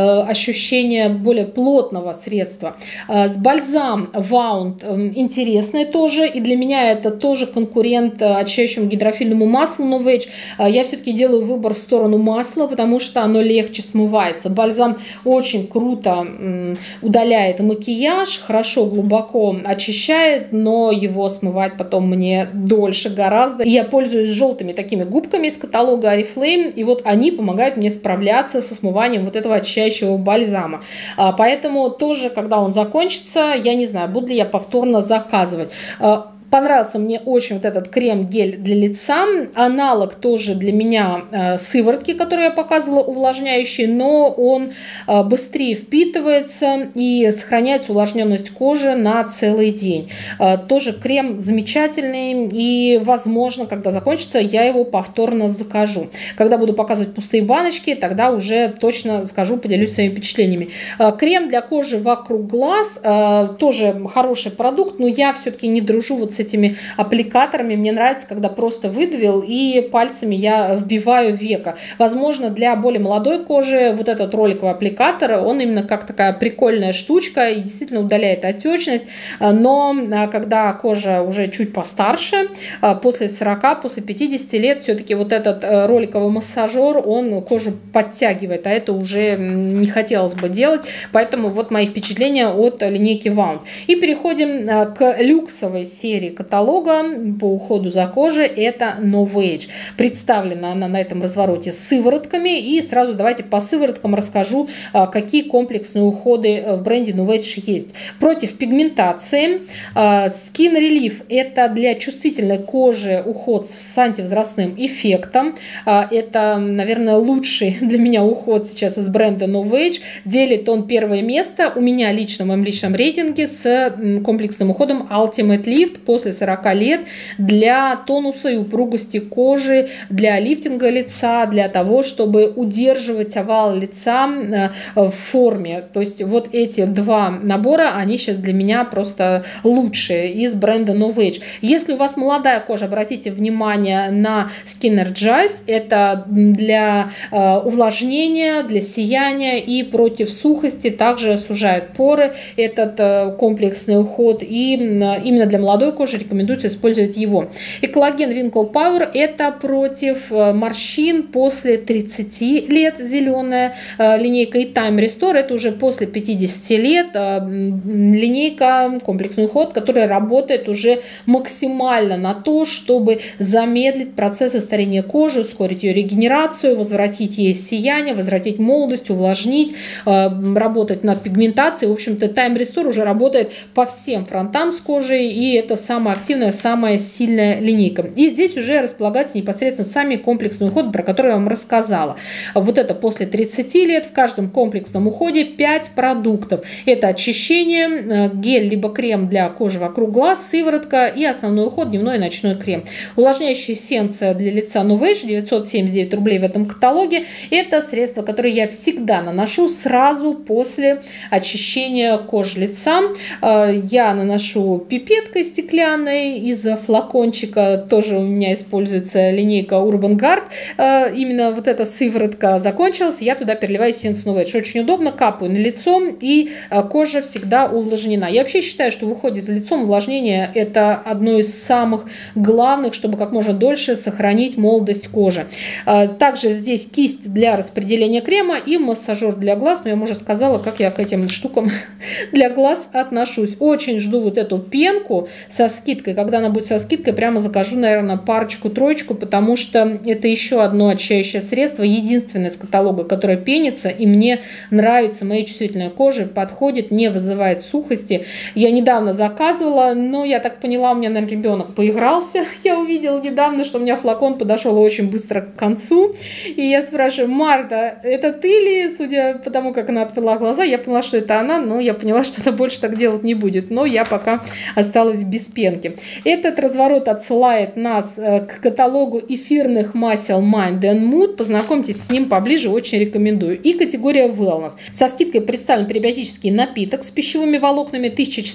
ощущение более плотного средства. Бальзам Ваунд интересный тоже, и для меня это тоже конкурент очищающему гидрофильному маслу Novage. Я все-таки делаю выбор в сторону масла, потому что оно легче смывается. Бальзам очень круто удаляет макияж, хорошо, глубоко очищает, но его смывать потом мне дольше гораздо. И я пользуюсь желтыми такими губками из каталога Oriflame, и вот они помогают мне справляться со смыванием вот этого очищающего бальзама. Поэтому тоже, когда он закончится, я не знаю, буду ли я повторно заказывать. Понравился мне очень вот этот крем-гель для лица. Аналог тоже для меня сыворотки, которую я показывала, увлажняющий, но он быстрее впитывается и сохраняет увлажненность кожи на целый день. Тоже крем замечательный, и, возможно, когда закончится, я его повторно закажу. Когда буду показывать пустые баночки, тогда уже точно скажу, поделюсь своими впечатлениями. Крем для кожи вокруг глаз, тоже хороший продукт, но я все-таки не дружу вот с этими аппликаторами. Мне нравится, когда просто выдавил и пальцами я вбиваю веко. Возможно, для более молодой кожи вот этот роликовый аппликатор, он именно как такая прикольная штучка и действительно удаляет отечность. Но когда кожа уже чуть постарше, после 40, после 50 лет, все-таки вот этот роликовый массажер, он кожу подтягивает, а это уже не хотелось бы делать. Поэтому вот мои впечатления от линейки Wound. И переходим к люксовой серии серии каталога по уходу за кожей, это Novage. Представлена она на этом развороте с сыворотками. И сразу давайте по сывороткам расскажу, какие комплексные уходы в бренде Novage есть. Против пигментации. Skin Relief – это для чувствительной кожи уход с антивозрастным эффектом. Это, наверное, лучший для меня уход сейчас из бренда Novage. Делит он первое место у меня лично в моем личном рейтинге с комплексным уходом Ultimate Lift после 40 лет для тонуса и упругости кожи, для лифтинга лица, для того, чтобы удерживать овал лица в форме. То есть вот эти два набора, они сейчас для меня просто лучшие из бренда Novage. Если у вас молодая кожа, обратите внимание на Skin Energize. Это для увлажнения, для сияния и против сухости. Также сужает поры этот комплексный уход. И именно для молодой кожи рекомендуется использовать его. Экологен Wrinkle Power – это против морщин после 30 лет, зеленая линейка. И Time Restore – это уже после 50 лет линейка, комплексный уход, который работает уже максимально на то, чтобы замедлить процессы старения кожи, ускорить ее регенерацию, возвратить ей сияние, возвратить молодость, увлажнить, работать над пигментацией. В общем-то, Time Restore уже работает по всем фронтам с кожей, и это самая активная, самая сильная линейка. И здесь уже располагаются непосредственно сами комплексные уходы, про которые я вам рассказала. Вот это после 30 лет. В каждом комплексном уходе 5 продуктов. Это очищение, гель либо крем для кожи вокруг глаз, сыворотка и основной уход, дневной и ночной крем. Увлажняющая эссенция для лица Novage, 979 рублей в этом каталоге. Это средство, которое я всегда наношу сразу после очищения кожи лица. Я наношу пипеткой стеклянной из флакончика. Тоже у меня используется линейка Urban Guard. Именно вот эта сыворотка закончилась. Я туда переливаю эссенцию Novage. Очень удобно. Капаю на лицо, и кожа всегда увлажнена. Я вообще считаю, что в уходе за лицом увлажнение – это одно из самых главных, чтобы как можно дольше сохранить молодость кожи. Также здесь кисть для распределения крема и массажер для глаз. Но я вам уже сказала, как я к этим штукам для глаз отношусь. Очень жду вот эту пенку со скидкой. Когда она будет со скидкой, прямо закажу, наверное, парочку-троечку, потому что это еще одно очищающее средство, единственное из каталога, которое пенится, и мне нравится, моей чувствительной коже подходит, не вызывает сухости. Я недавно заказывала, но я так поняла, у меня, наверное, ребенок поигрался. Я увидела недавно, что у меня флакон подошел очень быстро к концу. И я спрашиваю: Марта, это ты ли? Судя по тому, как она отвела глаза, я поняла, что это она, но я поняла, что она больше так делать не будет. Но я пока осталась без пенки. Этот разворот отсылает нас к каталогу эфирных масел Mind and Mood. Познакомьтесь с ним поближе, очень рекомендую. И категория Wellness. Со скидкой представлен пребиотический напиток с пищевыми волокнами,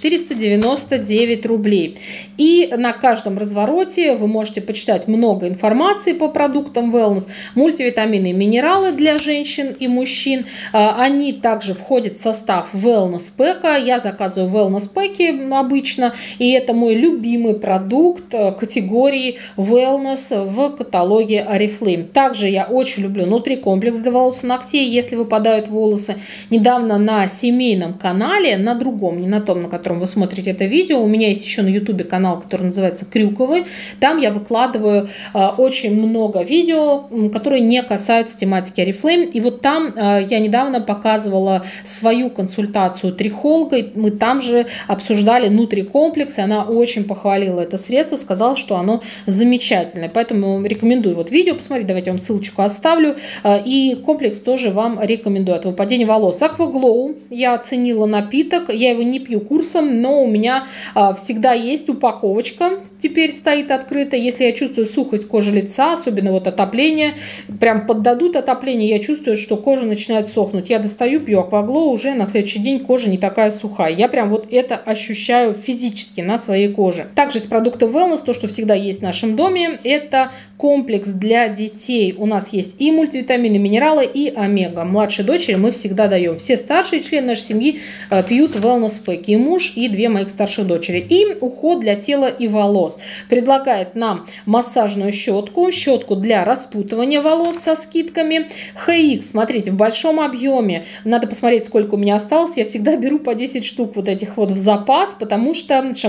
1499 рублей. И на каждом развороте вы можете почитать много информации по продуктам Wellness, мультивитамины и минералы для женщин и мужчин. Они также входят в состав Wellness Pack. Я заказываю Wellness Pack обычно, и это мой любимый продукт категории Wellness в каталоге Oriflame. Также я очень люблю нутрикомплекс для волос и ногтей, если выпадают волосы. Недавно на семейном канале, на другом, не на том, на котором вы смотрите это видео, у меня есть еще на YouTube канал, который называется Крюковый. Там я выкладываю очень много видео, которые не касаются тематики Oriflame. И вот там я недавно показывала свою консультацию трихолога. Мы там же обсуждали нутрикомплекс, и она очень похвалила это средство, сказала, что оно замечательное. Поэтому рекомендую вот видео посмотреть, давайте я вам ссылочку оставлю. И комплекс тоже вам рекомендую от выпадения волос. Aquaglow, я оценила напиток, я его не пью курсом, но у меня всегда есть упаковочка, теперь стоит открыта. Если я чувствую сухость кожи лица, особенно вот отопление, прям поддадут отопление, я чувствую, что кожа начинает сохнуть. Я достаю, пью Aquaglow, уже на следующий день кожа не такая сухая. Я прям вот это ощущаю физически на своей коже. Также из продуктов Wellness, то, что всегда есть в нашем доме, это комплекс для детей. У нас есть и мультивитамины, минералы, и омега. Младшей дочери мы всегда даем. Все старшие члены нашей семьи пьют Wellness Pack. И муж, и две моих старших дочери. И уход для тела и волос. Предлагает нам массажную щетку, щетку для распутывания волос со скидками. HX, смотрите, в большом объеме. Надо посмотреть, сколько у меня осталось. Я всегда беру по 10 штук вот этих вот в запас, потому что шампунь, который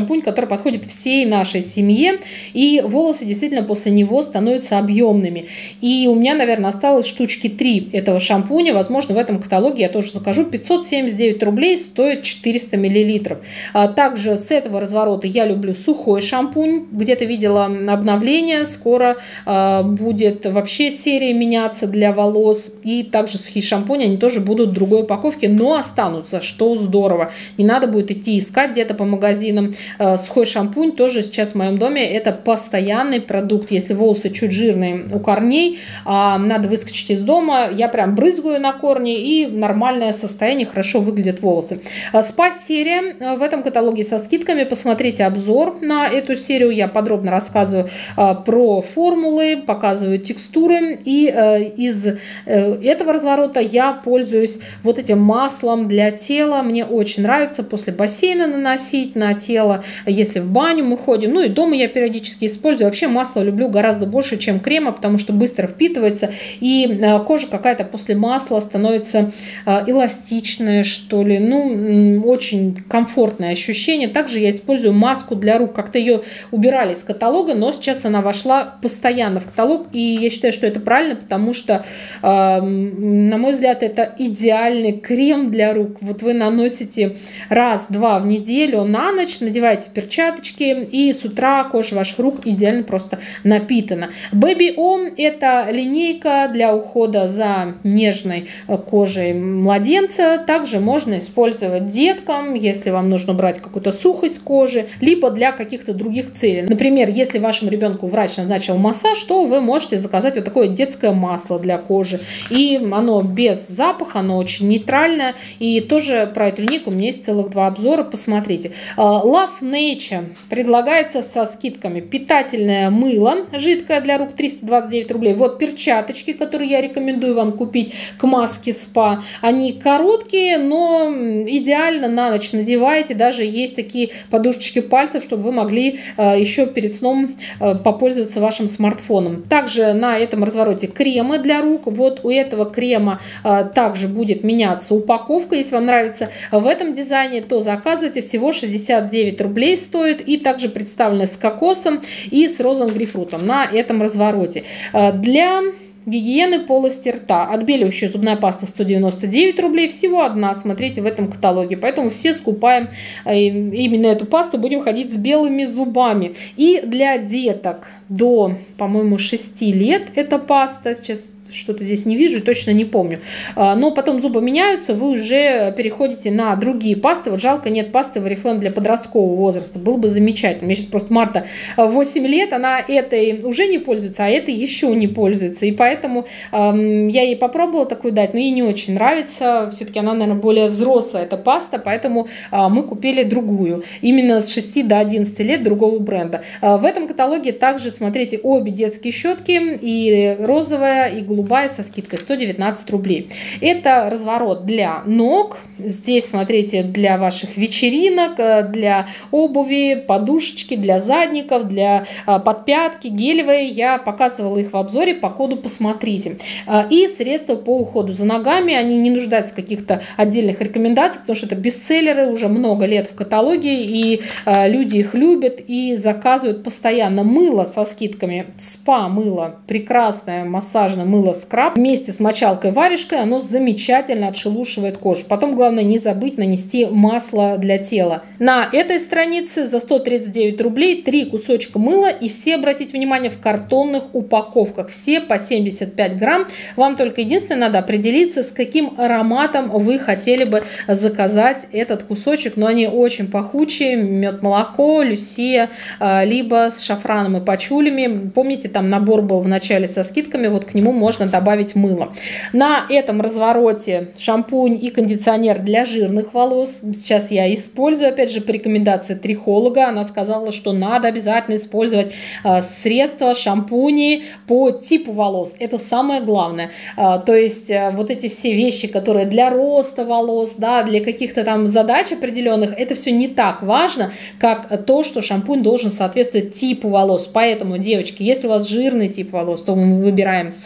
подходит всей нашей семье, и волосы действительно после него становятся объемными. И у меня, наверное, осталось штучки 3 этого шампуня. Возможно, в этом каталоге я тоже закажу. 579 рублей стоит 400 миллилитров. Также с этого разворота я люблю сухой шампунь. Где-то видела обновление. Скоро будет вообще серия меняться для волос. И также сухие шампуни, они тоже будут в другой упаковке, но останутся, что здорово. Не надо будет идти искать где-то по магазинам. Сухой шампунь тоже сейчас в моем доме это постоянный продукт. Если волосы чуть жирные у корней, надо выскочить из дома, я прям брызгаю на корни, и нормальное состояние, хорошо выглядят волосы. Спа-серия в этом каталоге со скидками. Посмотрите обзор на эту серию. Я подробно рассказываю про формулы, показываю текстуры. И из этого разворота я пользуюсь вот этим маслом для тела. Мне очень нравится после бассейна наносить на тело, если в баню мы ходим. Ну и дома я периодически использую. Вообще масло люблю гораздо больше, чем крема, потому что быстро впитывается. И кожа какая-то после масла становится эластичная, что ли. Ну, очень комфортное ощущение. Также я использую маску для рук. Как-то ее убирали из каталога, но сейчас она вошла постоянно в каталог. И я считаю, что это правильно, потому что, на мой взгляд, это идеальный крем для рук. Вот вы наносите раз-два в неделю на ночь, надеваете перчаточки, и с утра кожа ваших рук идеально просто напитана. Baby Om – это линейка для ухода за нежной кожей младенца. Также можно использовать деткам, если вам нужно брать какую-то сухость кожи, либо для каких-то других целей. Например, если вашему ребенку врач назначил массаж, то вы можете заказать вот такое детское масло для кожи. И оно без запаха, оно очень нейтральное. И тоже про эту линейку у меня есть целых 2 обзора, посмотрите. Love Nature предлагается со скидками. Питательное мыло жидкое для рук 329 рублей. Вот перчаточки, которые я рекомендую вам купить к маске спа. Они короткие, но идеально на ночь надеваете. Даже есть такие подушечки пальцев, чтобы вы могли еще перед сном попользоваться вашим смартфоном. Также на этом развороте кремы для рук. Вот у этого крема также будет меняться упаковка. Если вам нравится в этом дизайне, то заказывайте. Всего 69 рублей стоит. И также представлены с кокосом и с розовым грейпфрутом на этом развороте. Для гигиены полости рта. Отбеливающая зубная паста 199 рублей. Всего одна, смотрите, в этом каталоге. Поэтому все скупаем именно эту пасту. Будем ходить с белыми зубами. И для деток до, по-моему, 6 лет эта паста. Сейчас что-то здесь не вижу, точно не помню. Но потом зубы меняются, вы уже переходите на другие пасты. Вот жалко, нет пасты Oriflame для подросткового возраста. Было бы замечательно. Мне сейчас просто Марта 8 лет, она этой уже не пользуется, а этой еще не пользуется. И поэтому я ей попробовала такую дать, но ей не очень нравится. Все-таки она, наверное, более взрослая, эта паста, поэтому мы купили другую. Именно с 6 до 11 лет другого бренда. В этом каталоге также, смотрите, обе детские щетки, и розовая, и голубая со скидкой 119 рублей. Это разворот для ног. Здесь, смотрите, для ваших вечеринок, для обуви, подушечки, для задников, для подпятки, гелевые. Я показывала их в обзоре по коду «Посмотрите». И средства по уходу за ногами. Они не нуждаются в каких-то отдельных рекомендациях, потому что это бестселлеры, уже много лет в каталоге, и люди их любят и заказывают постоянно. Мыло со скидками. Спа-мыло. Прекрасное массажное мыло скраб вместе с мочалкой-варежкой, оно замечательно отшелушивает кожу. Потом главное не забыть нанести масло для тела. На этой странице за 139 рублей 3 кусочка мыла, и все, обратите внимание, в картонных упаковках. Все по 75 грамм. Вам только единственное надо определиться, с каким ароматом вы хотели бы заказать этот кусочек. Но они очень пахучие. Мед-молоко, люсия, либо с шафраном и пачулями. Помните, там набор был в начале со скидками, вот к нему можно добавить мыло. На этом развороте шампунь и кондиционер для жирных волос. Сейчас я использую, опять же, по рекомендации трихолога. Она сказала, что надо обязательно использовать средства, шампуни по типу волос. Это самое главное. То есть вот эти все вещи, которые для роста волос, да, для каких-то там задач определенных, это все не так важно, как то, что шампунь должен соответствовать типу волос. Поэтому, девочки, если у вас жирный тип волос, то мы выбираем с этой стороны.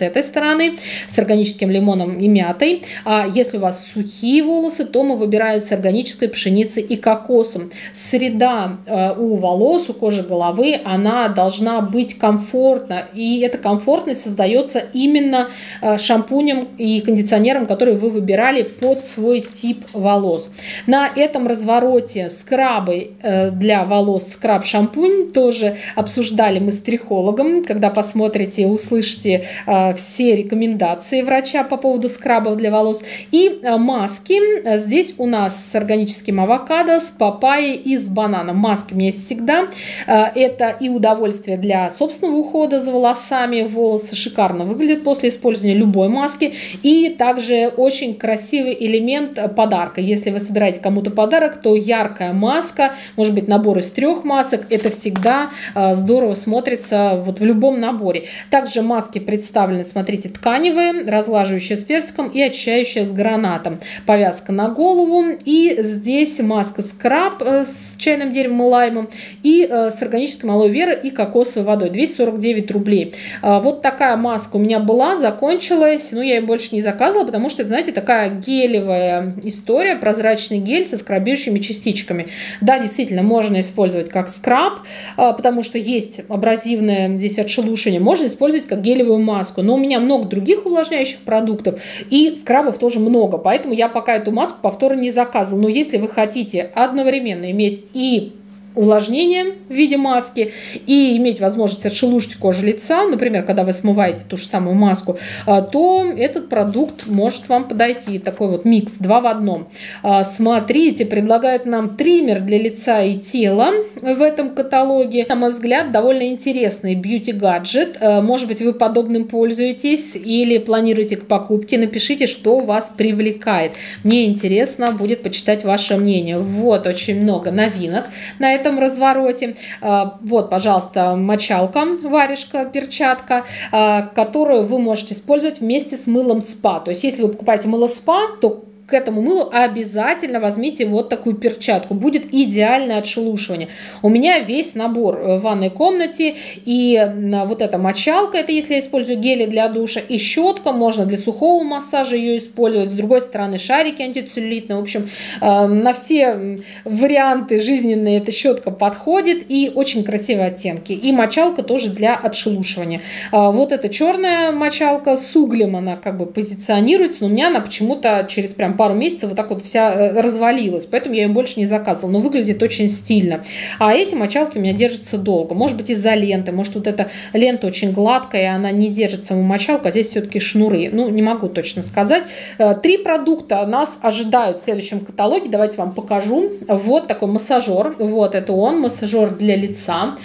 стороны, с органическим лимоном и мятой. А если у вас сухие волосы, то мы выбираем с органической пшеницей и кокосом. Среда у волос, у кожи головы, она должна быть комфортна. И эта комфортность создается именно шампунем и кондиционером, который вы выбирали под свой тип волос. На этом развороте скрабы для волос, скраб-шампунь тоже обсуждали мы с трихологом. Когда посмотрите, услышите все рекомендации врача по поводу скрабов для волос. И маски. Здесь у нас с органическим авокадо, с папайей и с бананом. Маски у меня есть всегда. Это и удовольствие для собственного ухода за волосами. Волосы шикарно выглядят после использования любой маски. И также очень красивый элемент подарка. Если вы собираете кому-то подарок, то яркая маска, может быть, набор из 3 масок, это всегда здорово смотрится вот в любом наборе. Также маски представлены, смотрите, тканевые, разглаживающие с персиком и очищающие с гранатом. Повязка на голову. И здесь маска скраб с чайным деревом и лаймом и с органическим алоэ вера и кокосовой водой. 249 рублей. Вот такая маска у меня была, закончилась, но я ее больше не заказывала, потому что, знаете, такая гелевая история, прозрачный гель со скрабирующими частичками. Да, действительно, можно использовать как скраб, потому что есть абразивное здесь отшелушивание, можно использовать как гелевую маску, но у меня много других увлажняющих продуктов и скрабов тоже много, поэтому я пока эту маску повторно не заказывала. Но если вы хотите одновременно иметь и увлажнение в виде маски и иметь возможность отшелушить кожу лица, например, когда вы смываете ту же самую маску, то этот продукт может вам подойти. Такой вот микс 2 в 1. Смотрите, предлагают нам триммер для лица и тела в этом каталоге. На мой взгляд, довольно интересный бьюти-гаджет. Может быть, вы подобным пользуетесь или планируете к покупке. Напишите, что вас привлекает. Мне интересно будет почитать ваше мнение. Вот очень много новинок на этом развороте. Вот, пожалуйста, мочалка, варежка, перчатка, которую вы можете использовать вместе с мылом спа. То есть, если вы покупаете мыло спа, то к этому мылу обязательно возьмите вот такую перчатку. Будет идеальное отшелушивание. У меня весь набор в ванной комнате. И вот эта мочалка, это если я использую гели для душа, и щетка, можно для сухого массажа ее использовать. С другой стороны, шарики антицеллюлитные. В общем, на все варианты жизненные эта щетка подходит. И очень красивые оттенки. И мочалка тоже для отшелушивания. Вот эта черная мочалка с углем, она как бы позиционируется, но у меня она почему-то через прям пару месяцев вот так вот вся развалилась, поэтому я ее больше не заказывала, но выглядит очень стильно. А эти мочалки у меня держатся долго, может быть из-за ленты, может вот эта лента очень гладкая, она не держит саму мочалку, а здесь все-таки шнуры, ну не могу точно сказать. 3 продукта нас ожидают в следующем каталоге, давайте вам покажу. Вот такой массажер, вот это он, массажер для лица,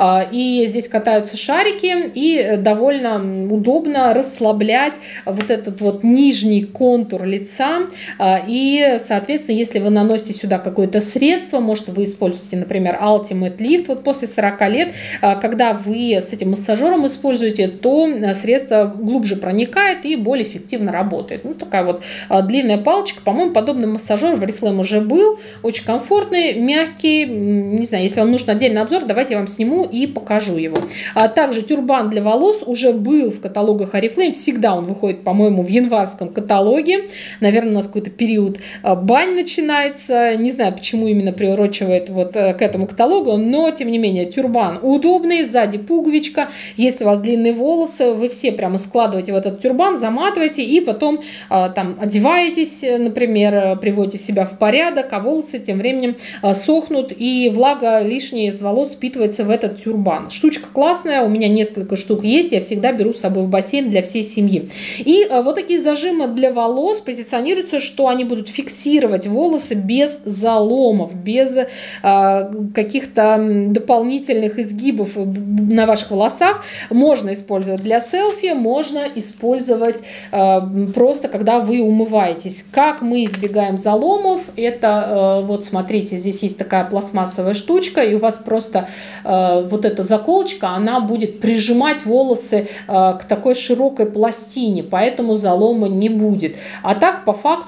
и здесь катаются шарики, и довольно удобно расслаблять вот этот вот нижний контур лица. И, соответственно, если вы наносите сюда какое-то средство, может, вы используете, например, Ultimate Lift, вот после 40 лет, когда вы с этим массажером используете, то средство глубже проникает и более эффективно работает. Ну, такая вот длинная палочка. По-моему, подобный массажер в Oriflame уже был. Очень комфортный, мягкий. Не знаю, если вам нужен отдельный обзор, давайте я вам сниму и покажу его. Также тюрбан для волос уже был в каталогах Oriflame. Всегда он выходит, по-моему, в январском каталоге. Наверное, у нас какой-то период бань начинается. Не знаю, почему именно приурочивает вот к этому каталогу, но, тем не менее, тюрбан удобный, сзади пуговичка. Если у вас длинные волосы, вы все прямо складываете в этот тюрбан, заматываете и потом там одеваетесь, например, приводите себя в порядок, а волосы тем временем сохнут, и влага лишняя из волос впитывается в этот тюрбан. Штучка классная, у меня несколько штук есть, я всегда беру с собой в бассейн для всей семьи. И вот такие зажимы для волос позиционируются, что они будут фиксировать волосы без заломов, без каких-то дополнительных изгибов на ваших волосах. Можно использовать для селфи, можно использовать просто когда вы умываетесь. Как мы избегаем заломов? Это вот смотрите, здесь есть такая пластмассовая штучка, и у вас просто вот эта заколочка, она будет прижимать волосы к такой широкой пластине, поэтому залома не будет. А так, по факту,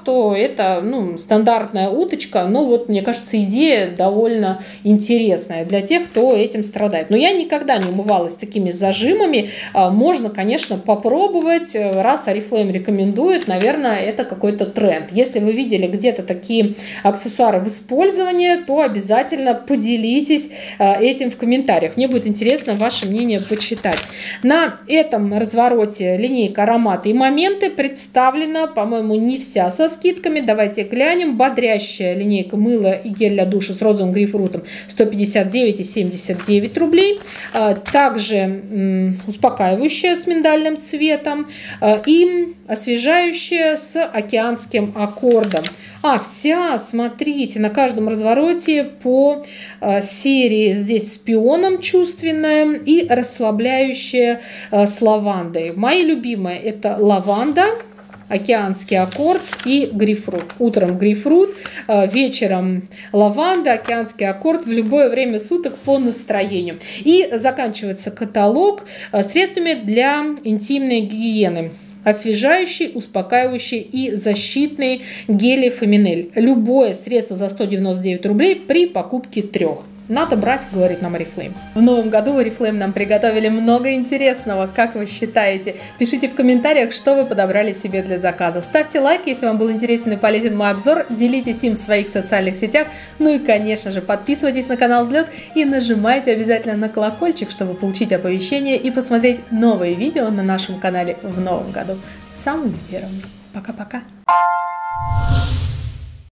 факту это стандартная уточка, но вот мне кажется, идея довольно интересная для тех, кто этим страдает. Но я никогда не умывалась такими зажимами. Можно, конечно, попробовать, раз Oriflame рекомендует, наверное, это какой-то тренд. Если вы видели где-то такие аксессуары в использовании, то обязательно поделитесь этим в комментариях. Мне будет интересно ваше мнение почитать. На этом развороте линейка «Ароматы и моменты» представлена, по-моему, не вся со скидками. Давайте глянем. Бодрящая линейка мыла и гель для душа с розовым грейпфрутом 159 и 79 рублей. Также успокаивающая с миндальным цветом и освежающая с океанским аккордом. Вся, смотрите, на каждом развороте по серии здесь с пионом чувственная и расслабляющая с лавандой. Мои любимые это лаванда, океанский аккорд и грейпфрут. Утром грейпфрут, вечером лаванда, океанский аккорд, в любое время суток по настроению. И заканчивается каталог средствами для интимной гигиены. Освежающий, успокаивающий и защитный гели Феминель. Любое средство за 199 рублей при покупке 3. Надо брать, говорит нам Oriflame. В новом году в Oriflame нам приготовили много интересного. Как вы считаете? Пишите в комментариях, что вы подобрали себе для заказа. Ставьте лайк, если вам был интересен и полезен мой обзор. Делитесь им в своих социальных сетях. Ну и, конечно же, подписывайтесь на канал Взлет и нажимайте обязательно на колокольчик, чтобы получить оповещения и посмотреть новые видео на нашем канале в новом году. Самыми первыми. Пока-пока.